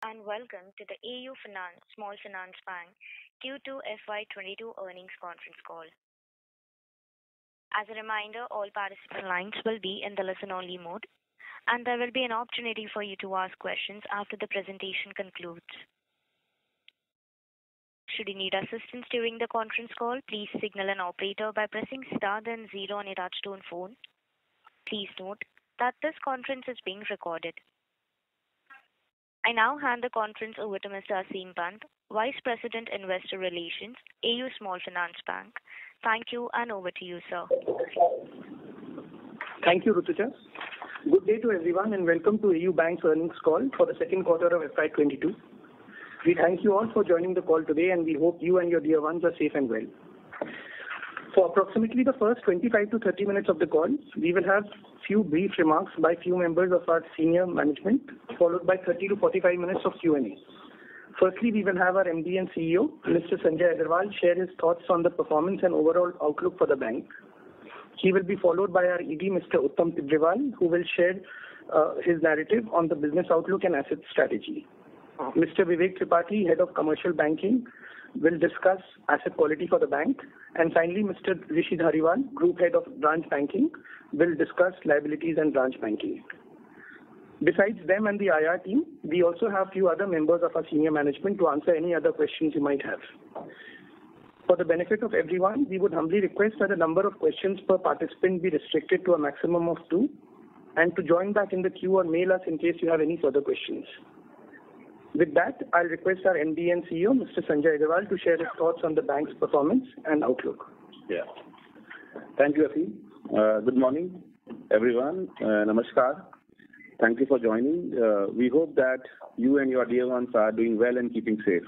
and welcome to the AU Finance Small Finance Bank Q2 FY22 earnings conference call. As a reminder, all participant lines will be in the listen-only mode, and there will be an opportunity for you to ask questions after the presentation concludes. Should you need assistance during the conference call, please signal an operator by pressing star then zero on your touchtone phone. Please note that this conference is being recorded. I now hand the conference over to Mr. Aseem Pant, Vice President Investor Relations, AU Small Finance Bank. Thank you, and over to you, sir. Thank you, Rutuja. Good day to everyone, and welcome to AU Bank's earnings call for the second quarter of FY22. We thank you all for joining the call today, and we hope you and your dear ones are safe and well. For approximately the first 25 to 30 minutes of the call, we will have few brief remarks by few members of our senior management, followed by 30 to 45 minutes of Q&A. Firstly, we will have our MD and CEO, Mr. Sanjay Agarwal, share his thoughts on the performance and overall outlook for the bank. He will be followed by our ED, Mr. Uttam Tibrewal, who will share his narrative on the business outlook and asset strategy. Mr. Vivek Tripathi, Head of Commercial Banking, will discuss asset quality for the bank. And finally, Mr. Rishi Dhariwal, Group Head of Branch Banking, will discuss liabilities and branch banking. Besides them and the IR team, we also have few other members of our senior management to answer any other questions you might have. For the benefit of everyone, we would humbly request that the number of questions per participant be restricted to a maximum of 2, and to join back in the queue or mail us in case you have any further questions. With that, I'll request our MD and CEO, Mr. Sanjay Agarwal, to share his thoughts on the bank's performance and outlook. Yeah. Thank you, Aseem. Good morning, everyone. Namaskar. Thank you for joining. We hope that you and your dear ones are doing well and keeping safe.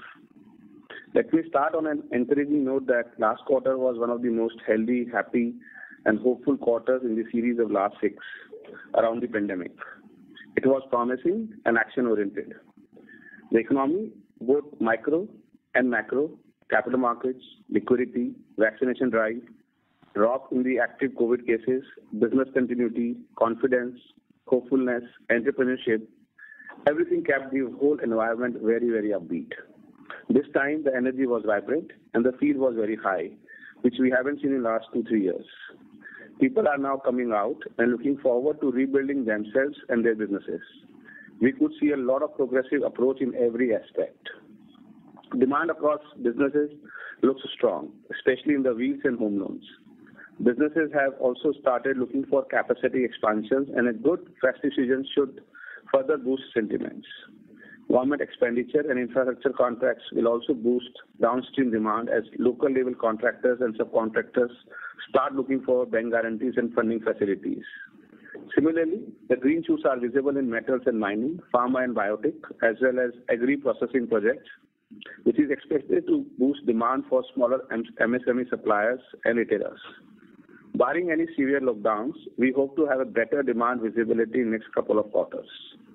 Let me start on an encouraging note that last quarter was one of the most healthy, happy, and hopeful quarters in the series of last 6 around the pandemic. It was promising and action-oriented. The economy, both micro and macro, capital markets, liquidity, vaccination drive, drop in the active COVID cases, business continuity, confidence, hopefulness, entrepreneurship, everything kept the whole environment very, very upbeat. This time, the energy was vibrant and the feel was very high, which we haven't seen in the last 2-3 years. People are now coming out and looking forward to rebuilding themselves and their businesses. We could see a lot of progressive approach in every aspect. Demand across businesses looks strong, especially in the wheels and home loans. Businesses have also started looking for capacity expansions, and a good festive season should further boost sentiments. Government expenditure and infrastructure contracts will also boost downstream demand as local level contractors and subcontractors start looking for bank guarantees and funding facilities. Similarly, the green shoots are visible in metals and mining, pharma and biotech, as well as agri-processing projects, which is expected to boost demand for smaller MSME suppliers and retailers. Barring any severe lockdowns, we hope to have a better demand visibility in next couple of quarters.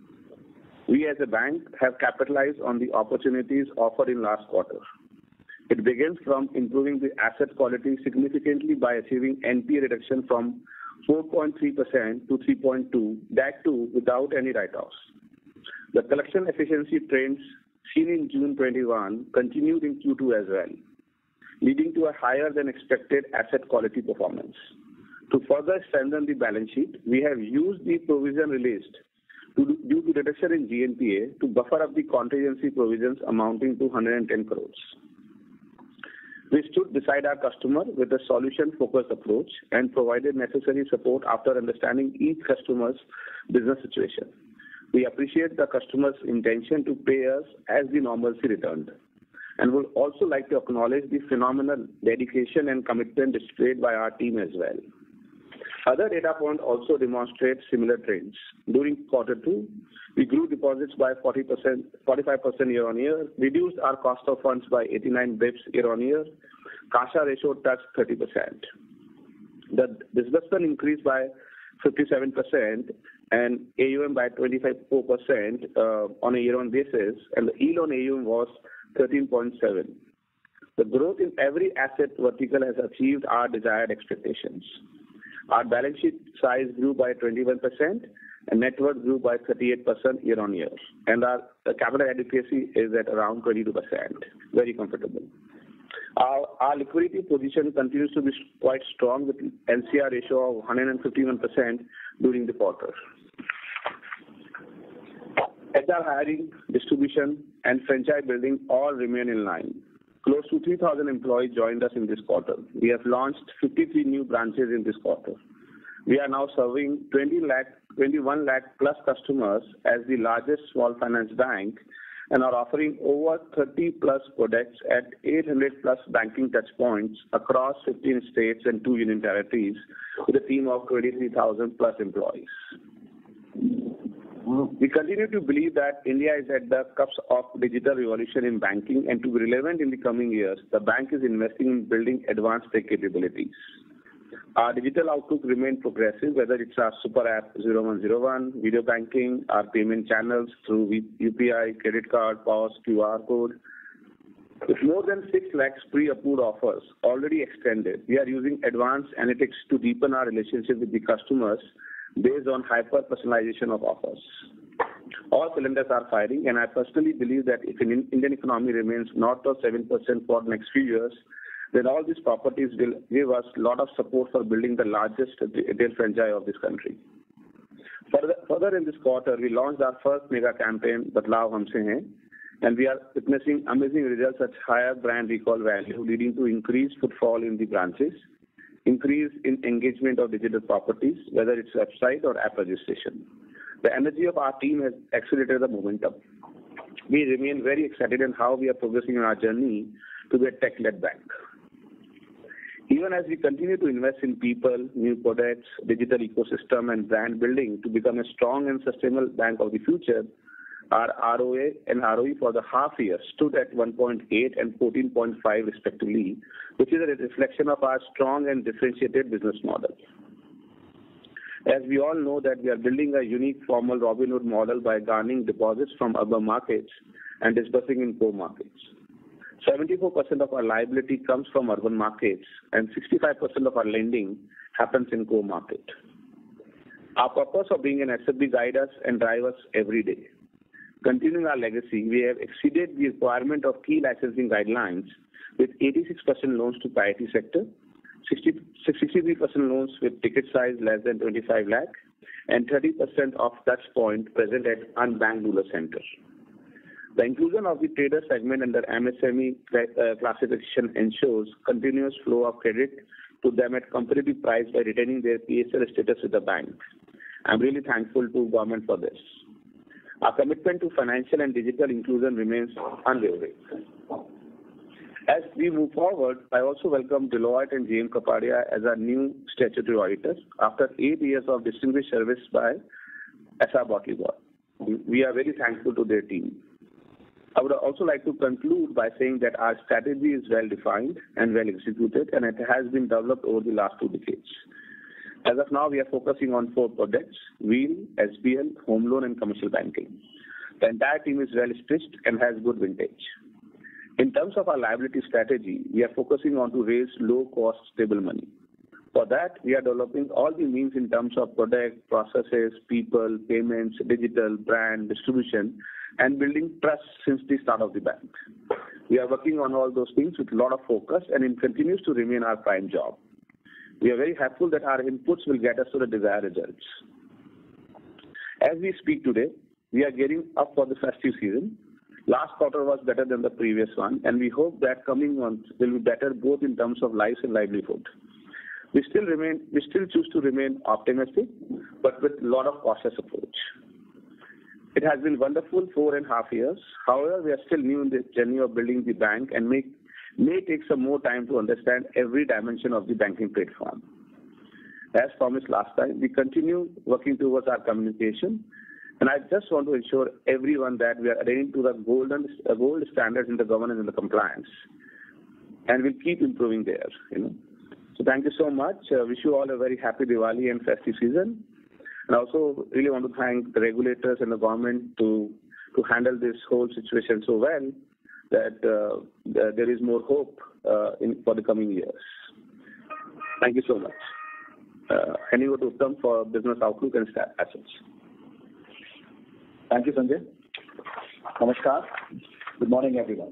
We as a bank have capitalized on the opportunities offered in last quarter. It begins from improving the asset quality significantly by achieving NPA reduction from 4.3% to 3.2%, that too without any write-offs. The collection efficiency trends seen in June 21 continued in Q2 as well, leading to a higher than expected asset quality performance. To further strengthen the balance sheet, we have used the provision released due to reduction in GNPA to buffer up the contingency provisions amounting to 110 crores. We stood beside our customer with a solution-focused approach and provided necessary support after understanding each customer's business situation. We appreciate the customer's intention to pay us as the normalcy returned, and would also like to acknowledge the phenomenal dedication and commitment displayed by our team as well. Other data points also demonstrate similar trends. During quarter 2, we grew deposits by 45% year-on-year, reduced our cost of funds by 89 basis points year-on-year, CASA ratio touched 30%. The disbursement increased by 57% and AUM by 25% on a year-on basis, and the yield on AUM was 13.7. The growth in every asset vertical has achieved our desired expectations. Our balance sheet size grew by 21%, and net worth grew by 38% year-on-year. And our capital adequacy is at around 22%, very comfortable. Our liquidity position continues to be quite strong with LCR ratio of 151% during the quarter. HR hiring, distribution, and franchise building all remain in line. Close to 3,000 employees joined us in this quarter. We have launched 53 new branches in this quarter. We are now serving 21 lakh plus customers as the largest small finance bank and are offering over 30 plus products at 800 plus banking touchpoints across 15 states and 2 union territories with a team of 23,000 plus employees. We continue to believe that India is at the cusp of digital revolution in banking, and to be relevant in the coming years, the bank is investing in building advanced tech capabilities. Our digital outlook remains progressive, whether it's our super app 0101, video banking, our payment channels through UPI, credit card, POS, QR code. With more than 6 lakhs pre-approved offers already extended, we are using advanced analytics to deepen our relationship with the customers based on hyper-personalization of offers. All cylinders are firing, and I personally believe that if an Indian economy remains north of 7% for the next few years, then all these properties will give us a lot of support for building the largest retail franchise of this country. Further in this quarter, we launched our first mega campaign, Badlaav Humse Hain, and we are witnessing amazing results such higher brand recall value, leading to increased footfall in the branches, increase in engagement of digital properties, whether it's website or app registration. The energy of our team has accelerated the momentum. We remain very excited in how we are progressing in our journey to be a tech-led bank. Even as we continue to invest in people, new products, digital ecosystem, and brand building to become a strong and sustainable bank of the future, our ROA and ROE for the half year stood at 1.8 and 14.5 respectively, which is a reflection of our strong and differentiated business model. As we all know that we are building a unique formal Robin Hood model by garnering deposits from urban markets and disbursing in core markets. 74% of our liability comes from urban markets and 65% of our lending happens in core market. Our purpose of being an SFB guides us and drives us every day. Continuing our legacy, we have exceeded the requirement of key licensing guidelines with 86% loans to priority sector, 63% loans with ticket size less than 25 lakh, and 30% of touch point present at unbanked rural centers. The inclusion of the trader segment under MSME classification ensures continuous flow of credit to them at competitive price by retaining their PSL status with the bank. I'm really thankful to government for this. Our commitment to financial and digital inclusion remains unwavering. As we move forward, I also welcome Deloitte and JM Kapadia as our new statutory auditors after 8 years of distinguished service by SR Bartley. We are very thankful to their team. I would also like to conclude by saying that our strategy is well defined and well executed, and it has been developed over the last 2 decades. As of now, we are focusing on 4 projects: Wheel, SBL, Home Loan, and Commercial Banking. The entire team is well stitched and has good vintage. In terms of our liability strategy, we are focusing on to raise low-cost, stable money. For that, we are developing all the means in terms of product, processes, people, payments, digital, brand, distribution, and building trust since the start of the bank. We are working on all those things with a lot of focus, and it continues to remain our prime job. We are very hopeful that our inputs will get us to the desired results. As we speak today, we are gearing up for the festive season. Last quarter was better than the previous one, and we hope that coming months will be better both in terms of lives and livelihood. We still choose to remain optimistic, but with a lot of cautious approach. It has been wonderful 4.5 years. However, we are still new in this journey of building the bank and may take some more time to understand every dimension of the banking platform. As promised last time, we continue working towards our communication, and I just want to ensure everyone that we are adhering to the gold standards in the governance and the compliance, and we'll keep improving there. So thank you so much. Wish you all a very happy Diwali and festive season. And I also really want to thank the regulators and the government to handle this whole situation so well that there is more hope for the coming years. Thank you so much. Handing over to Uttam for business outlook and assets. Thank you, Sanjay. Namaskar. Good morning, everyone.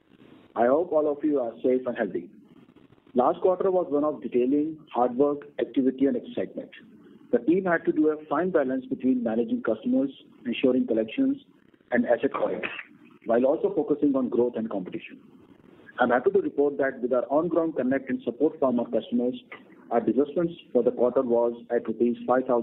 I hope all of you are safe and healthy. Last quarter was one of detailing, hard work, activity, and excitement. The team had to do a fine balance between managing customers, ensuring collections, and asset quality, while also focusing on growth and competition. I'm happy to report that with our on-ground connect and support from our customers, our disbursements for the quarter was at rupees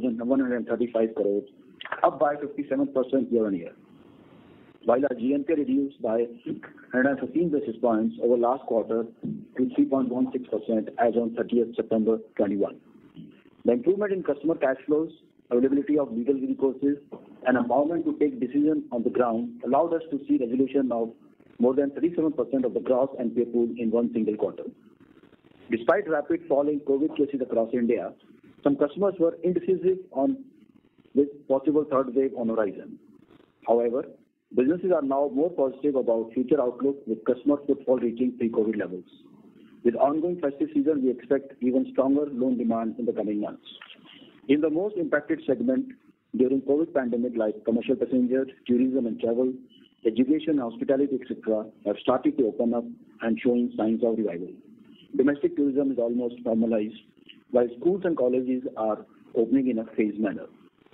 5,135 crores, up by 57% year-on-year. While our GNPA reduced by 115 basis points over last quarter to 3.16% as on 30th September 21. The improvement in customer cash flows, availability of legal recourses, and empowerment to take decisions on the ground allowed us to see resolution of more than 37% of the gross NPA pool in one single quarter. Despite rapid fall in COVID cases across India, some customers were indecisive on this possible third wave on horizon. However, businesses are now more positive about future outlook with customer footfall reaching pre-COVID levels. With ongoing festive season, we expect even stronger loan demand in the coming months. In the most impacted segment during COVID pandemic like commercial passengers, tourism and travel, education, hospitality, etc., have started to open up and showing signs of revival. Domestic tourism is almost normalized, while schools and colleges are opening in a phased manner.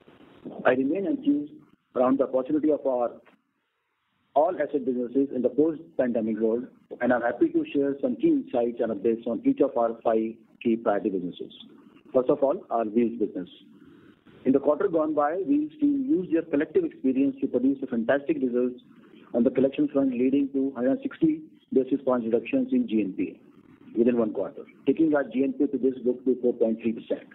I remain enthused around the opportunity of our all asset businesses in the post-pandemic world, and I'm happy to share some key insights and updates on each of our 5 key priority businesses. First of all, our Wheels business. In the quarter gone by, Wheels team used their collective experience to produce a fantastic results on the collection front, leading to 160 basis points reductions in GNPA within one quarter, taking our GNPA to this book to 4.3%.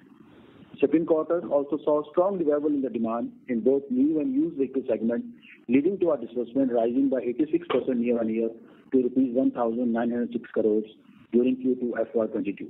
Second quarter also saw strong revival in the demand in both new and used vehicle segment, leading to our disbursement rising by 86% year-on-year to rupees 1,906 crores during Q2 FY22.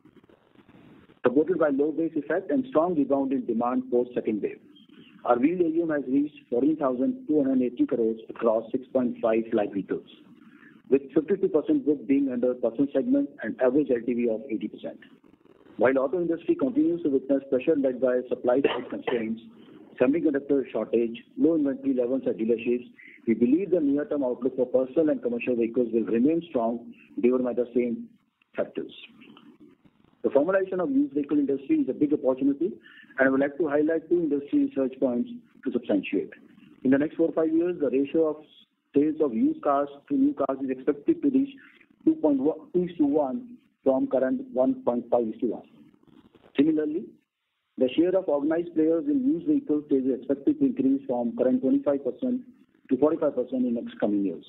Supported by low base effect and strong rebound in demand post second wave, our Wheel AUM has reached 14,280 crores across 6.5 lakh vehicles, with 52% book being under personal segment and average LTV of 80%. While auto industry continues to witness pressure led by supply side constraints, semiconductor shortage, low inventory levels at dealerships, we believe the near-term outlook for personal and commercial vehicles will remain strong driven by the same factors. The formalization of used vehicle industry is a big opportunity, and I would like to highlight 2 industry research points to substantiate. In the next 4 or 5 years, the ratio of sales of used cars to new cars is expected to reach 2.1 from current 1.5:1. Similarly, the share of organized players in used vehicles is expected to increase from current 25% to 45% in next coming years.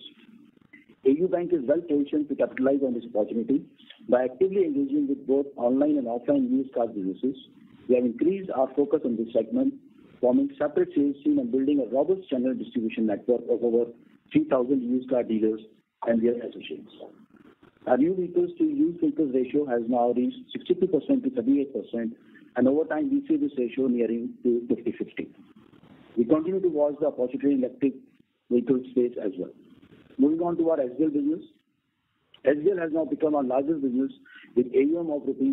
AU Bank is well positioned to capitalize on this opportunity by actively engaging with both online and offline used car businesses. We have increased our focus on this segment, forming separate sales team and building a robust channel distribution network of over 3,000 used car dealers and their associates. Our new vehicles to used vehicles ratio has now reached 62% to 38%, and over time we see this ratio nearing to 50-50. We continue to watch the opportunity in electric vehicle space as well. Moving on to our SBL business. SBL has now become our largest business with AUM of rupees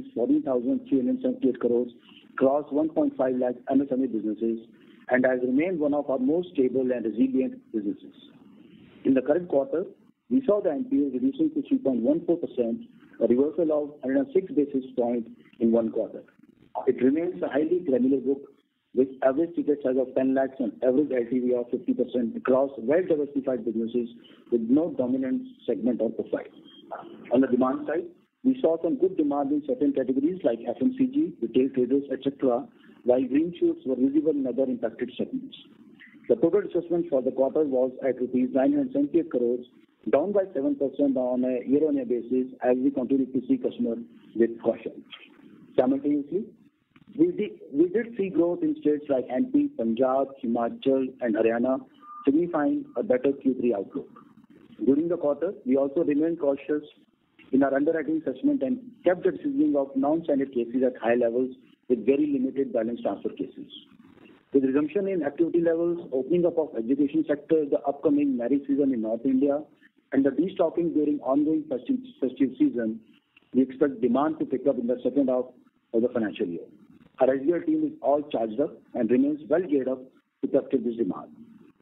14,378 crores across 1.5 lakh MSME businesses and has remained one of our most stable and resilient businesses. In the current quarter, we saw the NPA reducing to 3.14%, a reversal of 106 basis points in one quarter. It remains a highly granular book with average ticket size of 10 lakhs and average LTV of 50% across well-diversified businesses with no dominant segment or profile. On the demand side, we saw some good demand in certain categories like FMCG, retail traders, etc., while green shoots were visible in other impacted segments. The total disbursement for the quarter was at rupees 978 crores, down by 7% on a year-on-year basis as we continue to see customers with caution. Simultaneously, we did see growth in states like MP, Punjab, Himachal and Haryana, signifying a better Q3 outlook. During the quarter, we also remained cautious in our underwriting assessment and kept the decisioning of non-standard cases at high levels with very limited balance transfer cases. With resumption in activity levels, opening up of education sector, the upcoming marriage season in North India, and the destocking during ongoing festive season, we expect demand to pick up in the second half of the financial year. Our SBL team is all charged up and remains well geared up to capture this demand.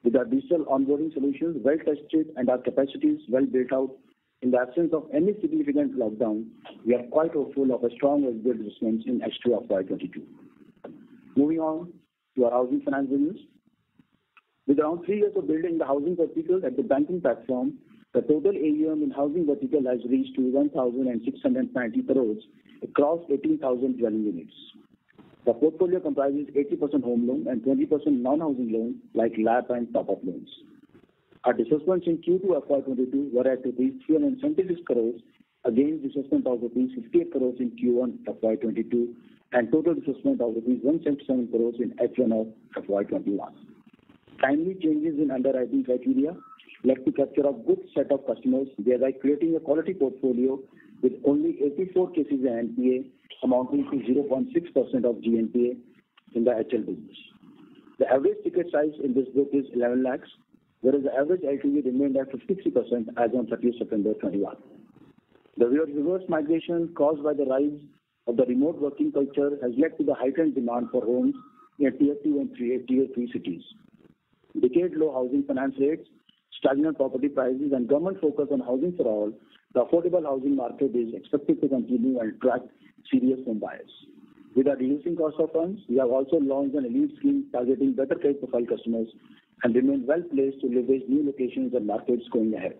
With our digital onboarding solutions well tested and our capacities well built out, in the absence of any significant lockdown, we are quite hopeful of a strong SBL disbursements in H2 of FY22. Moving on to our housing finance business. With around 3 years of building the housing vertical at the banking platform, the total AUM in housing vertical has reached to 1,690 crores across 18,000 dwelling units. The portfolio comprises 80% home loan and 20% non-housing loans like LAP and top-up loans. Our disbursements in Q2 FY22 were at rupees 376 crores against disbursement of rupees 58 crores in Q1 FY22 and total disbursement of rupees 177 crores in H1 of FY21. Timely changes in underwriting criteria led to capture a good set of customers, thereby creating a quality portfolio with only 84 cases in NPA amounting to 0.6% of GNPA in the HL business. The average ticket size in this book is 11 lakhs, whereas the average LTV remained at 53% as on 30th September 21. The reverse migration caused by the rise of the remote working culture has led to the heightened demand for homes in Tier 2 and Tier 3 cities. Decade-low housing finance rates, stagnant property prices, and government focus on housing for all, the affordable housing market is expected to continue and attract serious home buyers. With our reducing cost of funds, we have also launched an elite scheme targeting better credit profile customers and remain well placed to leverage new locations and markets going ahead.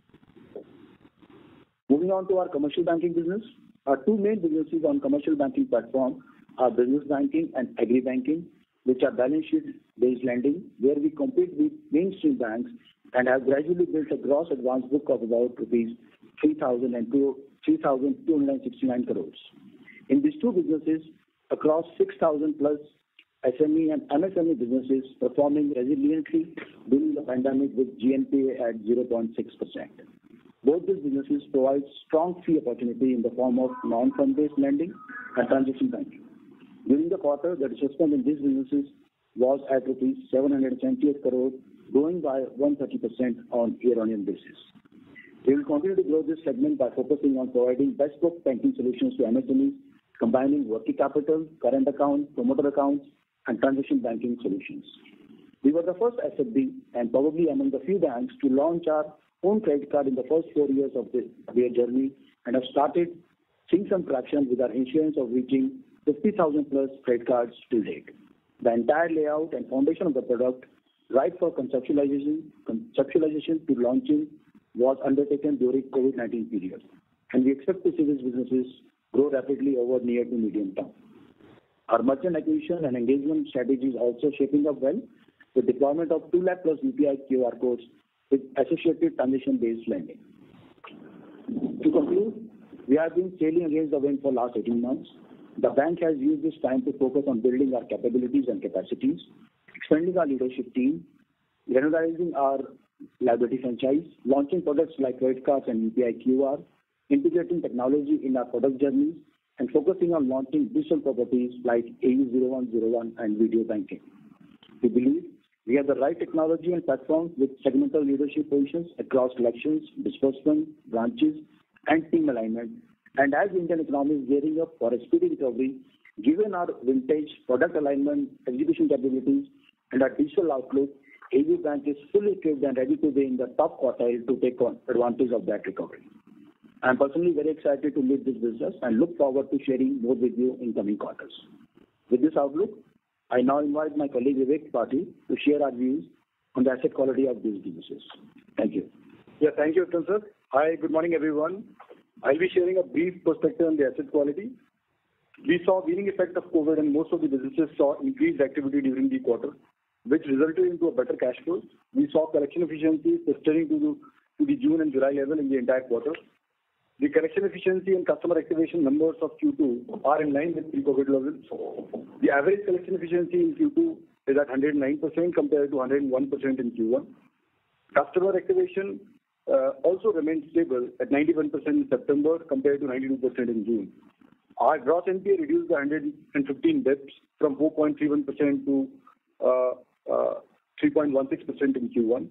Moving on to our commercial banking business, our two main businesses on commercial banking platform are business banking and agri banking, which are balance sheet based lending, where we compete with mainstream banks and have gradually built a gross advance book of about rupees 3,269 crores. In these two businesses, across 6,000 plus SME and MSME businesses performing resiliently during the pandemic with GNPA at 0.6%. Both these businesses provide strong fee opportunity in the form of non-fund-based lending and transaction banking. During the quarter, the disbursement in these businesses was at rupees 778 crores, growing by 130% on year-on-year basis. We will continue to grow this segment by focusing on providing bespoke banking solutions to MSMEs, combining working capital, current account, promoter accounts, and transaction banking solutions. We were the first SFB and probably among the few banks to launch our own credit card in the first 4 years of their journey and have started seeing some traction with our insurance of reaching 50,000 plus credit cards to date. The entire layout and foundation of the product, right for conceptualization to launching, was undertaken during COVID-19 period, and we expect to see these businesses grow rapidly over near to medium term. Our merchant acquisition and engagement strategy is also shaping up well, with deployment of 2 lakh plus UPI QR codes with associated transaction-based lending. To conclude, we have been sailing against the wind for last 18 months. The bank has used this time to focus on building our capabilities and capacities, expanding our leadership team, generalizing our liability franchise, launching products like credit cards and UPI QR, integrating technology in our product journeys, and focusing on launching digital properties like AU0101 and video banking. We believe we have the right technology and platforms with segmental leadership positions across collections, disbursement, branches, and team alignment. And as the Indian economy is gearing up for a speedy recovery, given our vintage, product alignment, execution capabilities, and our digital outlook, AU Bank is fully equipped and ready to be in the top quartile to take advantage of that recovery. I am personally very excited to lead this business and look forward to sharing more with you in coming quarters. With this outlook, I now invite my colleague Vivek Tripathi to share our views on the asset quality of these businesses. Thank you. Yeah, thank you, Uttam sir. Hi, good morning, everyone. I'll be sharing a brief perspective on the asset quality. We saw weaning effect of COVID, and most of the businesses saw increased activity during the quarter, which resulted into a better cash flow. We saw collection efficiency sustaining to the June and July level in the entire quarter. The collection efficiency and customer activation numbers of Q2 are in line with pre-COVID levels. The average collection efficiency in Q2 is at 109% compared to 101% in Q1. Customer activation also remained stable at 91% in September compared to 92% in June. Our gross NPA reduced by 115 bps from 4.31% to 3.16% in Q1.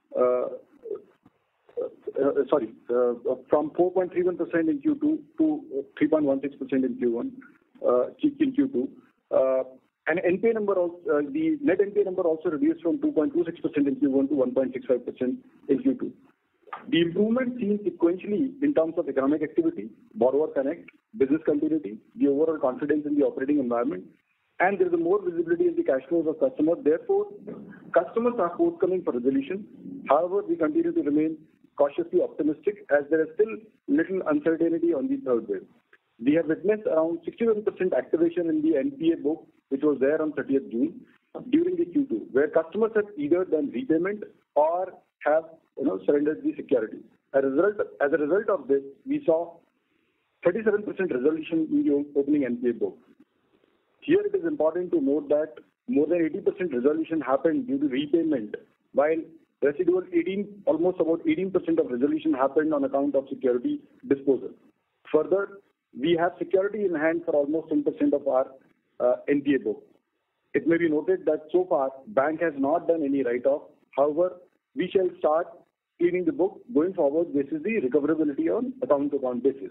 From 4.31% in Q2 to 3.16% in Q1, in Q2. And NPA number also, the net NPA number also reduced from 2.26% in Q1 to 1.65% in Q2. The improvement seen sequentially in terms of economic activity, borrower connect, business continuity, the overall confidence in the operating environment, and there is a more visibility in the cash flows of customers. Therefore, customers are forthcoming for resolution. However, we continue to remain cautiously optimistic as there is still little uncertainty on the third wave. We have witnessed around 61% activation in the NPA book, which was there on 30th June during the Q2, where customers have either done repayment or have surrendered the security. As a result of this, we saw 37% resolution in the opening NPA book. Here it is important to note that more than 80% resolution happened due to repayment, while residual almost about 18% of resolution happened on account of security disposal. Further, we have security in hand for almost 10% of our NPA book. It may be noted that so far, bank has not done any write-off. However, we shall start cleaning the book going forward. This is the recoverability on account-to-account basis.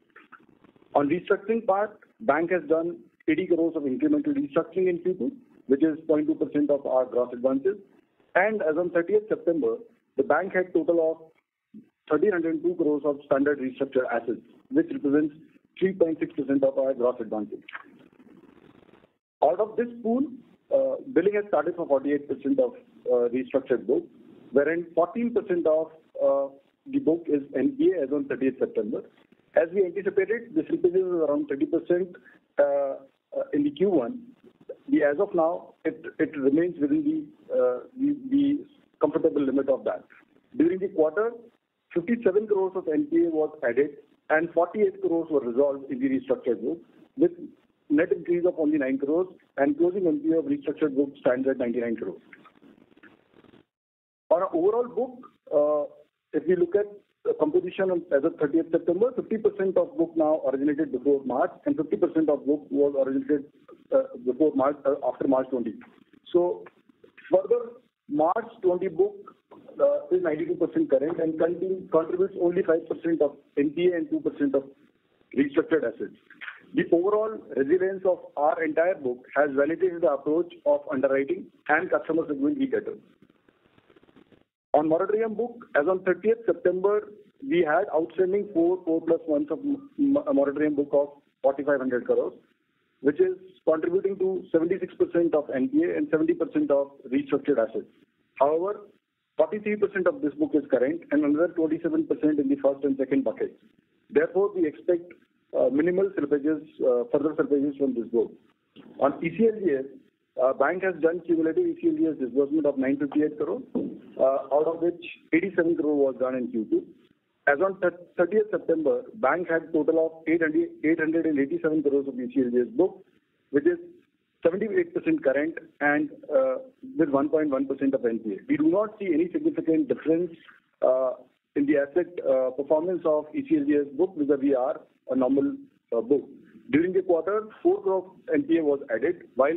On restructuring part, bank has done 80 crores of incremental restructuring in Q2, which is 0.2% of our gross advances. And as on 30th September, the bank had total of 1,302 crores of standard restructured assets, which represents 3.6% of our gross advances. Out of this pool, billing has started for 48% of restructured book, wherein 14% of the book is NPA as on 30th September. As we anticipated, the slippages is around 30% in the Q1. As of now, it remains within the comfortable limit of that. During the quarter, 57 crores of NPA was added and 48 crores were resolved in the restructured book, with net increase of only 9 crores and closing NPA of restructured book stands at 99 crores. On our overall book, if we look at composition as of 30th September, 50% of book now originated before March and 50% of book was originated before March, after March 20. So further, March 20 book is 92% current and contributes only 5% of NPA and 2% of restructured assets. The overall resilience of our entire book has validated the approach of underwriting and customer segment we cater. On moratorium book, as on 30th September, we had outstanding 4 plus 1 of moratorium book of 4,500 crores, which is contributing to 76% of NPA and 70% of restructured assets. However, 43% of this book is current and another 27% in the first and second buckets. Therefore, we expect minimal slippages, further slippages from this book. On ECLGS, bank has done cumulative ECLGS disbursement of 958 crore, out of which 87 crore was done in Q2. As on 30th September, bank had total of 887 crores of ECLGS book, which is 78% current and with 1.1% of NPA. We do not see any significant difference in the asset performance of ECLGS book vis-a-vis a normal book. During the quarter, 4 crore NPA was added, while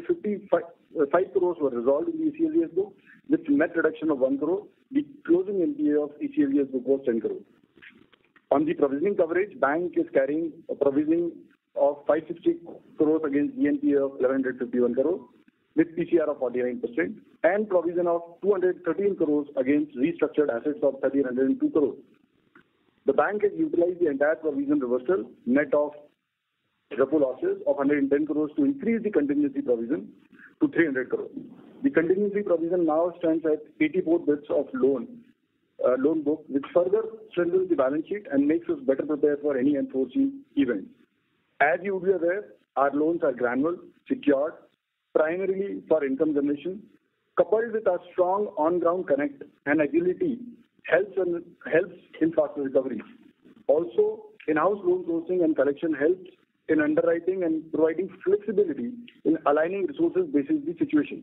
5 crores were resolved in the ECLGS book, with net reduction of 1 crore. The closing NPA of ECLGS book was 10 crore. On the provisioning coverage, bank is carrying a provisioning of 560 crores against GNPA of 1,151 crores, with PCR of 49%, and provision of 213 crores against restructured assets of 1,302 crores. The bank has utilized the entire provision reversal, net of repo losses of 110 crores to increase the contingency provision to 300 crores. The contingency provision now stands at 84 bits of loan book, which further strengthens the balance sheet and makes us better prepared for any unforeseen events. As you would be aware, our loans are granular, secured, primarily for income generation, coupled with our strong on-ground connect and agility helps in faster recovery. Also, in-house loan sourcing and collection helps in underwriting and providing flexibility in aligning resources based on the situation.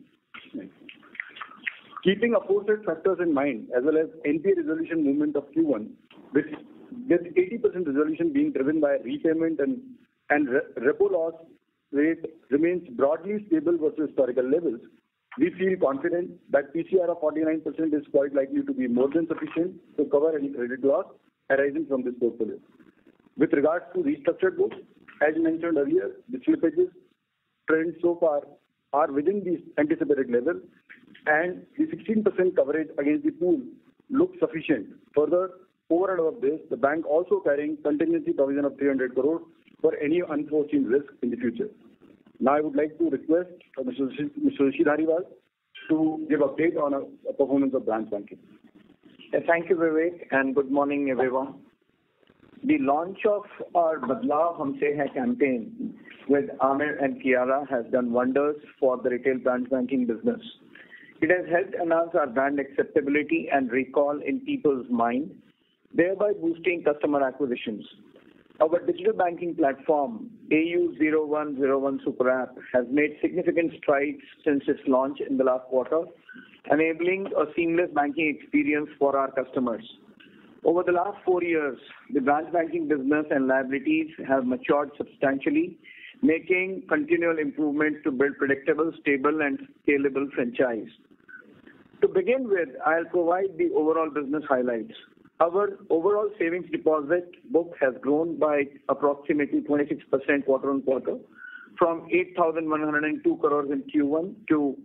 Keeping aforesaid factors in mind, as well as NPA resolution movement of Q1, with 80% resolution being driven by repayment and repo loss rate remains broadly stable versus historical levels, we feel confident that PCR of 49% is quite likely to be more than sufficient to cover any credit loss arising from this portfolio. With regards to restructured books, as mentioned earlier, the slippages trend so far are within the anticipated level, and the 16% coverage against the pool looks sufficient. Further, over and above this, the bank also carrying contingency provision of 300 crore for any unforeseen risk in the future. Now I would like to request Mr. Rishi Dhariwal to give update on a performance of branch banking. Thank you, Vivek, and good morning, everyone. The launch of our Badlaav Humse Hai campaign with Amir and Kiara has done wonders for the retail branch banking business. It has helped enhance our brand acceptability and recall in people's mind, thereby boosting customer acquisitions. Our digital banking platform, AU 0101 Super App, has made significant strides since its launch in the last quarter, enabling a seamless banking experience for our customers. Over the last 4 years, the branch banking business and liabilities have matured substantially, making continual improvements to build predictable, stable, and scalable franchise. To begin with, I'll provide the overall business highlights. Our overall savings deposit book has grown by approximately 26% quarter-on-quarter, from 8,102 crores in Q1 to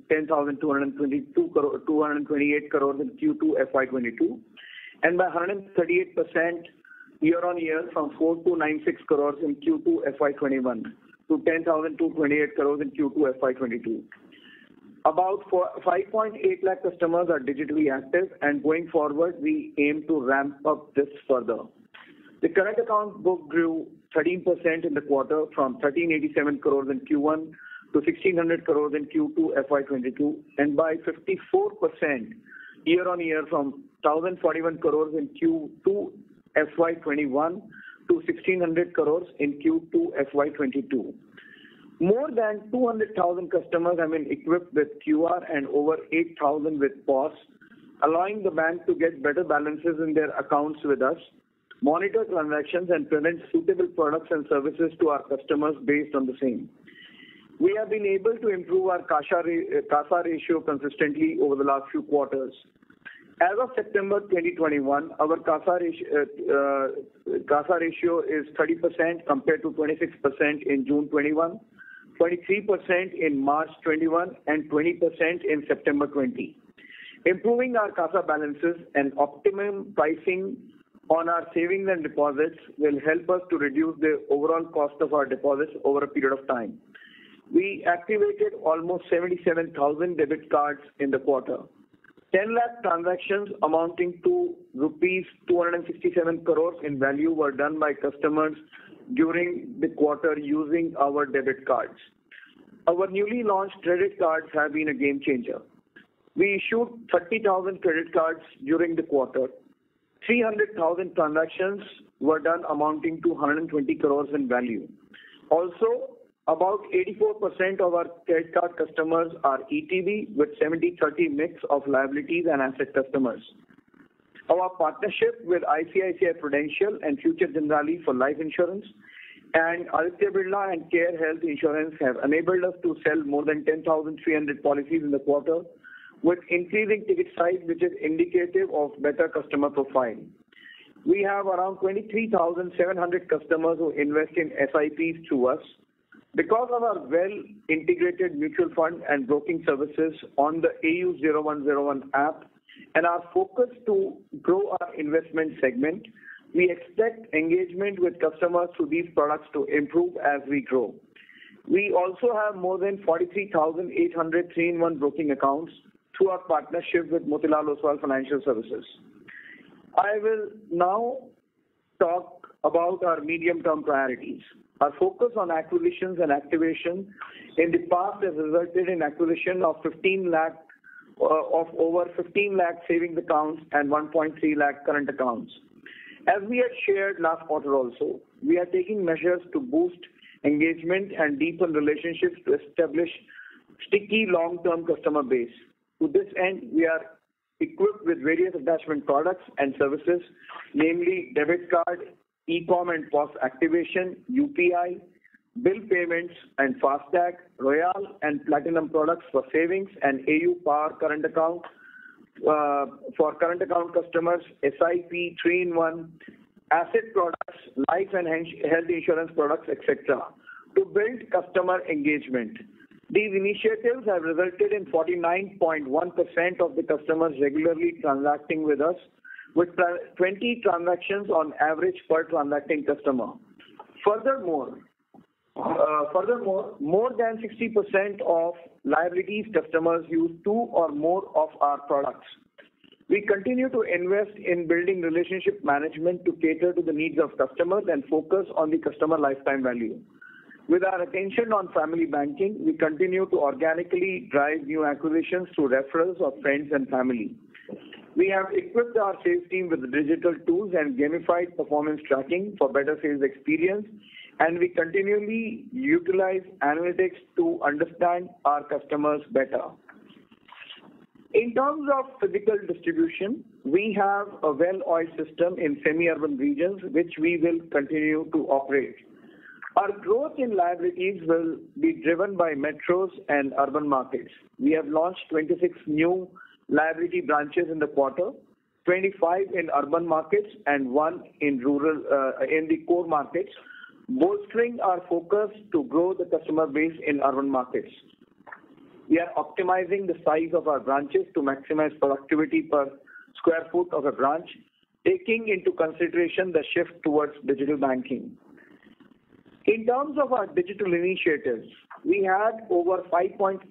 10,228 crores in Q2 FY22, and by 138% year-on-year from 4,296 crores in Q2 FY21 to 10,228 crores in Q2 FY22. About 5.8 lakh customers are digitally active, and going forward, we aim to ramp up this further. The current account book grew 13% in the quarter, from 1,387 crores in Q1 to 1,600 crores in Q2 FY22, and by 54% year-on-year from 1,041 crores in Q2 FY21 to 1,600 crores in Q2 FY22. More than 200,000 customers have been equipped with QR and over 8,000 with POS, allowing the bank to get better balances in their accounts with us, monitor transactions, and present suitable products and services to our customers based on the same. We have been able to improve our CASA ratio consistently over the last few quarters. As of September 2021, our CASA ratio is 30% compared to 26% in June 21. 23% in March 21 and 20% in September 20. Improving our CASA balances and optimum pricing on our savings and deposits will help us to reduce the overall cost of our deposits over a period of time. We activated almost 77,000 debit cards in the quarter. 10 lakh transactions amounting to rupees 267 crores in value were done by customers during the quarter using our debit cards. Our newly launched credit cards have been a game changer. We issued 30,000 credit cards during the quarter. 300,000 transactions were done amounting to 120 crores in value. Also, about 84% of our credit card customers are ETB with 70-30 mix of liabilities and asset customers. Our partnership with ICICI Prudential and Future Generali for life insurance and Aditya Birla and Care Health Insurance have enabled us to sell more than 10,300 policies in the quarter with increasing ticket size, which is indicative of better customer profile. We have around 23,700 customers who invest in SIPs through us. Because of our well-integrated mutual fund and broking services on the AU 0101 app and our focus to grow our investment segment, we expect engagement with customers through these products to improve as we grow. We also have more than 43,800 3-in-1 broking accounts through our partnership with Motilal Oswal Financial Services. I will now talk about our medium-term priorities. Our focus on acquisitions and activation in the past has resulted in acquisition of over 15 lakh savings accounts and 1.3 lakh current accounts. As we had shared last quarter also, we are taking measures to boost engagement and deepen relationships to establish sticky long-term customer base. To this end, we are equipped with various attachment products and services, namely debit card, e-com and POS activation, UPI, bill payments and FASTag, Royale and Platinum products for savings, and AU Power current account for current account customers, SIP, 3-in-1, asset products, life and health insurance products, etc. to build customer engagement. These initiatives have resulted in 49.1% of the customers regularly transacting with us, with 20 transactions on average per transacting customer. Furthermore, more than 60% of liabilities customers use 2 or more of our products. We continue to invest in building relationship management to cater to the needs of customers and focus on the customer lifetime value. With our attention on family banking, we continue to organically drive new acquisitions through referrals of friends and family. We have equipped our sales team with digital tools and gamified performance tracking for better sales experience, and we continually utilize analytics to understand our customers better. In terms of physical distribution, we have a well-oiled system in semi-urban regions, which we will continue to operate. Our growth in liabilities will be driven by metros and urban markets. We have launched 26 new liability branches in the quarter, 25 in urban markets and 1 in in the core markets, bolstering our focus to grow the customer base in urban markets. We are optimizing the size of our branches to maximize productivity per square foot of a branch, taking into consideration the shift towards digital banking. In terms of our digital initiatives, we had over 5.8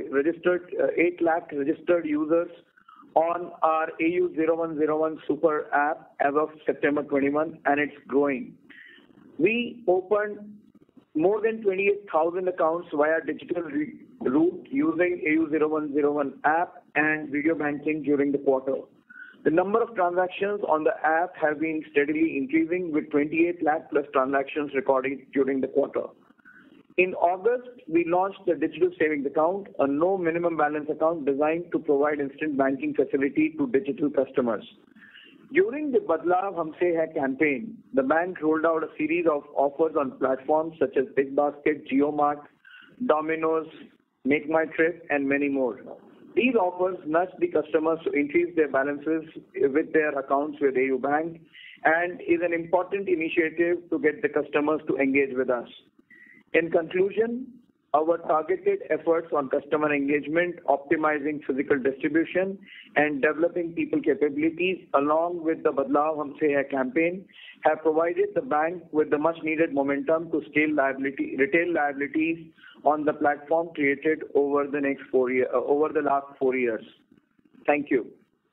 lakh registered users on our AU 0101 Super app as of September 21, and it's growing. We opened more than 28,000 accounts via digital route using AU 0101 app and video banking during the quarter. The number of transactions on the app have been steadily increasing, with 28 lakh plus transactions recorded during the quarter. In August, we launched the digital savings account, a no minimum balance account designed to provide instant banking facility to digital customers. During the Badlaav Humse Hai campaign, the bank rolled out a series of offers on platforms such as BigBasket, JioMart, Domino's, Make My Trip, and many more. These offers nudge the customers to increase their balances with their accounts with AU Bank and is an important initiative to get the customers to engage with us. In conclusion, our targeted efforts on customer engagement, optimizing physical distribution, and developing people capabilities along with the Badlaav Humse Hai campaign have provided the bank with the much needed momentum to scale retail liabilities on the platform created over the last 4 years. Thank you.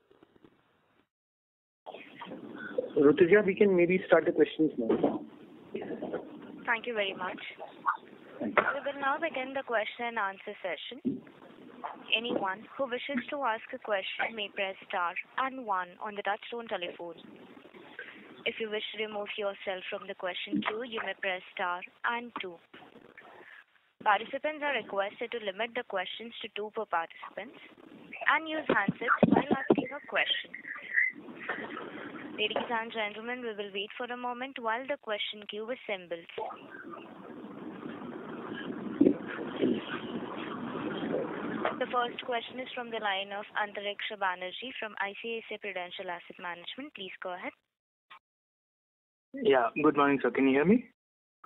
Rutuja, we can maybe start the questions now. Thank you very much. We will now begin the question and answer session. Anyone who wishes to ask a question may press star and 1 on the touchtone telephone. If you wish to remove yourself from the question queue, you may press star and 2. Participants are requested to limit the questions to 2 per participant and use handsets while asking a question. Ladies and gentlemen, we will wait for a moment while the question queue assembles. The first question is from the line of Antariksha Banerjee from ICICI Prudential Asset Management. Please go ahead. Yeah, good morning, sir. Can you hear me?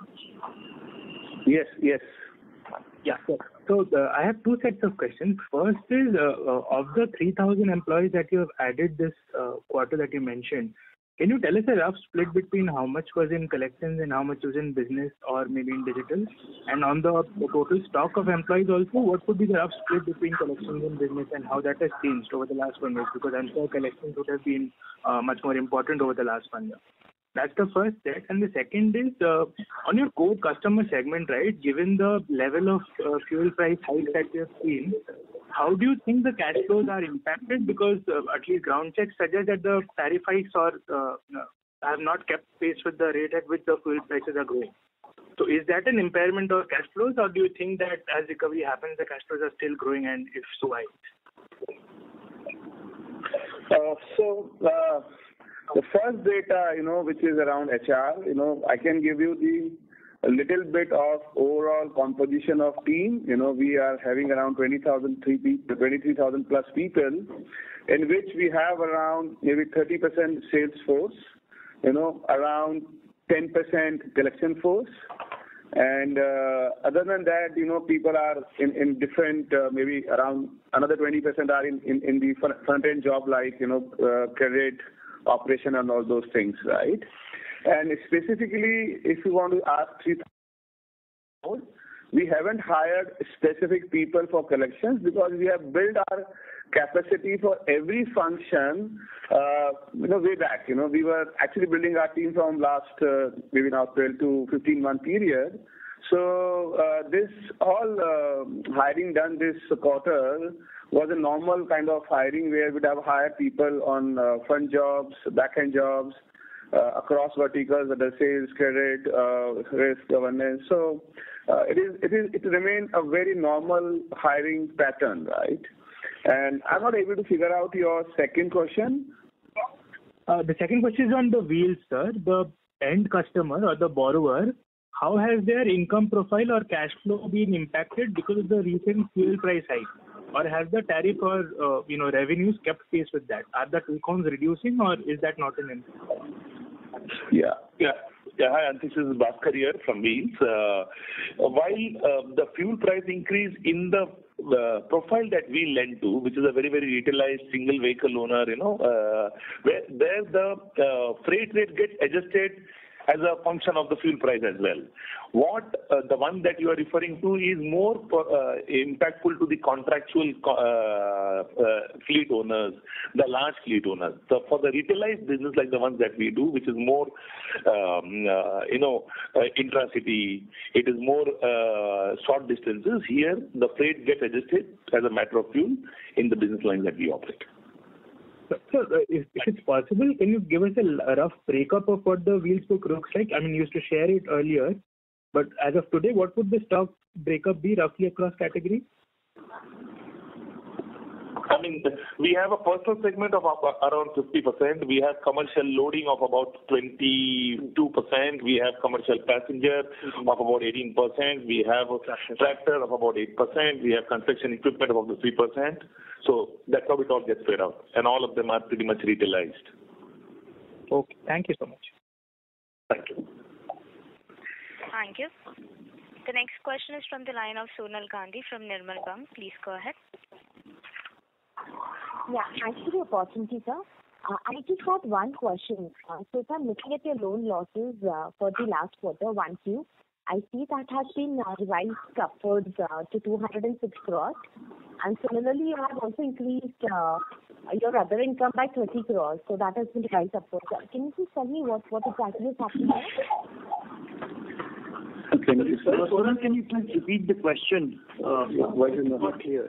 Yes. Yeah. So I have 2 sets of questions. First is, of the 3,000 employees that you have added this quarter that you mentioned, can you tell us a rough split between how much was in collections and how much was in business or maybe in digital? And on the total stock of employees also, what would be the rough split between collections and business and how that has changed over the last 1 year? Because I'm sure collections would have been much more important over the last 1 year. That's the first set. And the second is, on your core customer segment, right, given the level of fuel price hike that you have seen, how do you think the cash flows are impacted? Because at least ground checks suggest that the tariff hikes have not kept pace with the rate at which the fuel prices are growing. So is that an impairment of cash flows, or do you think that as recovery happens, the cash flows are still growing, and if so, why? The first data, which is around HR, I can give you a little bit of overall composition of team. We are having around 23,000 plus people, in which we have around maybe 30% sales force, around 10% collection force, And other than that, people are in different, maybe around another 20% are in the front-end job like, credit, operation and all those things, right? And specifically, if you want to ask 3,000, we haven't hired specific people for collections because we have built our capacity for every function, way back. We were actually building our team from last, maybe now 12 to 15 month period. So this all hiring done this quarter was a normal kind of hiring where we'd have hired people on front jobs, back-end jobs, across verticals, whether sales, credit, risk, governance. So it remains a very normal hiring pattern, right? And I'm not able to figure out your second question. The second question is on the wheels, sir. The end customer or the borrower, how has their income profile or cash flow been impacted because of the recent fuel price hike? Or has the tariff or revenues kept pace with that? Are the two counts reducing or is that not an impact? Yeah. Hi, and this is Bhaskar here from Wheels. While the fuel price increase in the profile that we lend to, which is a very, very retailized single vehicle owner, where there the freight rate gets adjusted as a function of the fuel price as well. What the one that you are referring to is more impactful to the contractual fleet owners, the large fleet owners. So for the retailized business like the ones that we do, which is more, intracity, it is more short distances. Here, the freight gets adjusted as a matter of fuel in the business lines that we operate. So, if it's possible, can you give us a rough breakup of what the wheels book looks like? I mean, you used to share it earlier, but as of today, what would the stock breakup be roughly across categories? I mean, we have a personal segment of around 50%. We have commercial loading of about 22%. We have commercial passenger of about 18%. We have tractor of about 8%. We have construction equipment of about 3%. So that's how it all gets spread out. And all of them are pretty much retailized. Okay. Thank you so much. Thank you. Thank you. The next question is from the line of Sonal Gandhi from Nirmal Bang. Please go ahead. Yeah, thanks for the opportunity, sir. I just got one question. So if I'm looking at your loan losses for the last quarter, 1Q, I see that has been revised upwards to 206 crores. And similarly, you have also increased your other income by 30 crores. So that has been revised upwards. Can you please tell me what exactly is happening there? Sonal, can you please repeat the question? Why is it not clear?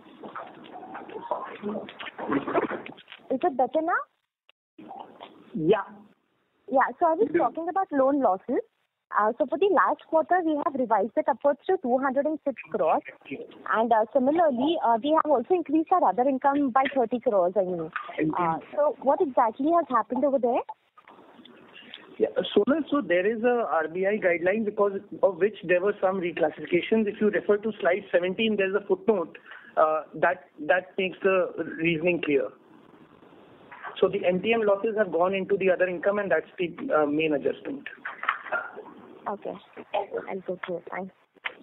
Is it better now? Yeah. Yeah, so I was talking about loan losses. So for the last quarter, we have revised it upwards to 206 crores. And similarly, we have also increased our other income by 30 crores. So what exactly has happened over there? Yeah, Sonal, so there is a RBI guideline because of which there were some reclassifications. If you refer to slide 17, there's a footnote that makes the reasoning clear. So the MTM losses have gone into the other income, and that's the main adjustment. Okay, I'll go through it. Thanks.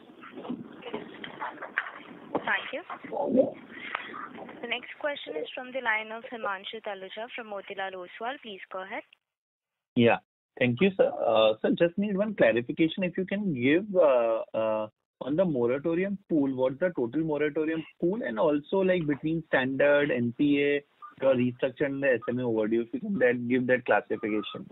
Thank you. The next question is from the line of Himanshu Taluja from Motilal Oswal. Please go ahead. Yeah. Thank you, sir. Sir, just need one clarification. If you can give on the moratorium pool, what's the total moratorium pool, and also like between standard, NPA, or restructure and the SMA overdue, if you can give that classification.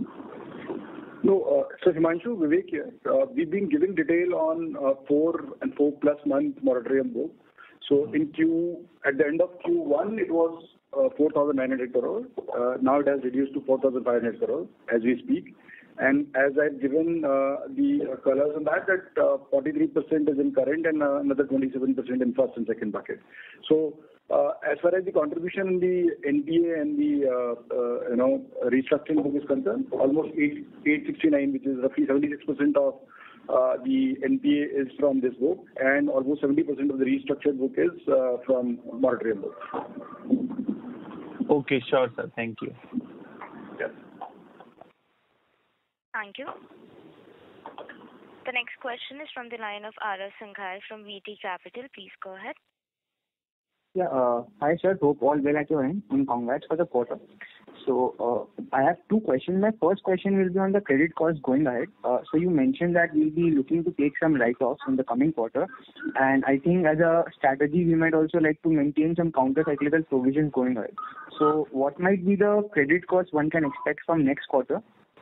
No, so Himanshu, Vivek here. We've been giving detail on 4 and 4+ month moratorium book. So at the end of Q1, it was 4,900 crores. Now it has reduced to 4,500 crores as we speak. And as I've given the colors on that 43% is in current and another 27% in first and second bucket. So as far as the contribution in the NPA and the restructuring book is concerned, almost 869, which is roughly 76% of the NPA is from this book, and almost 70% of the restructured book is from moratorium book. Okay, sure, sir. Thank you. Yeah. Thank you. The next question is from the line of Arav Sanghai from VT Capital. Please go ahead. Yeah. Hi, sir. Hope all well at your end, and congrats for the quarter. So, I have two questions. My first question will be on the credit cost going ahead. So you mentioned that we'll be looking to take some write-offs in the coming quarter, and I think as a strategy, we might also like to maintain some counter-cyclical provisions going ahead. So what might be the credit cost one can expect from next quarter?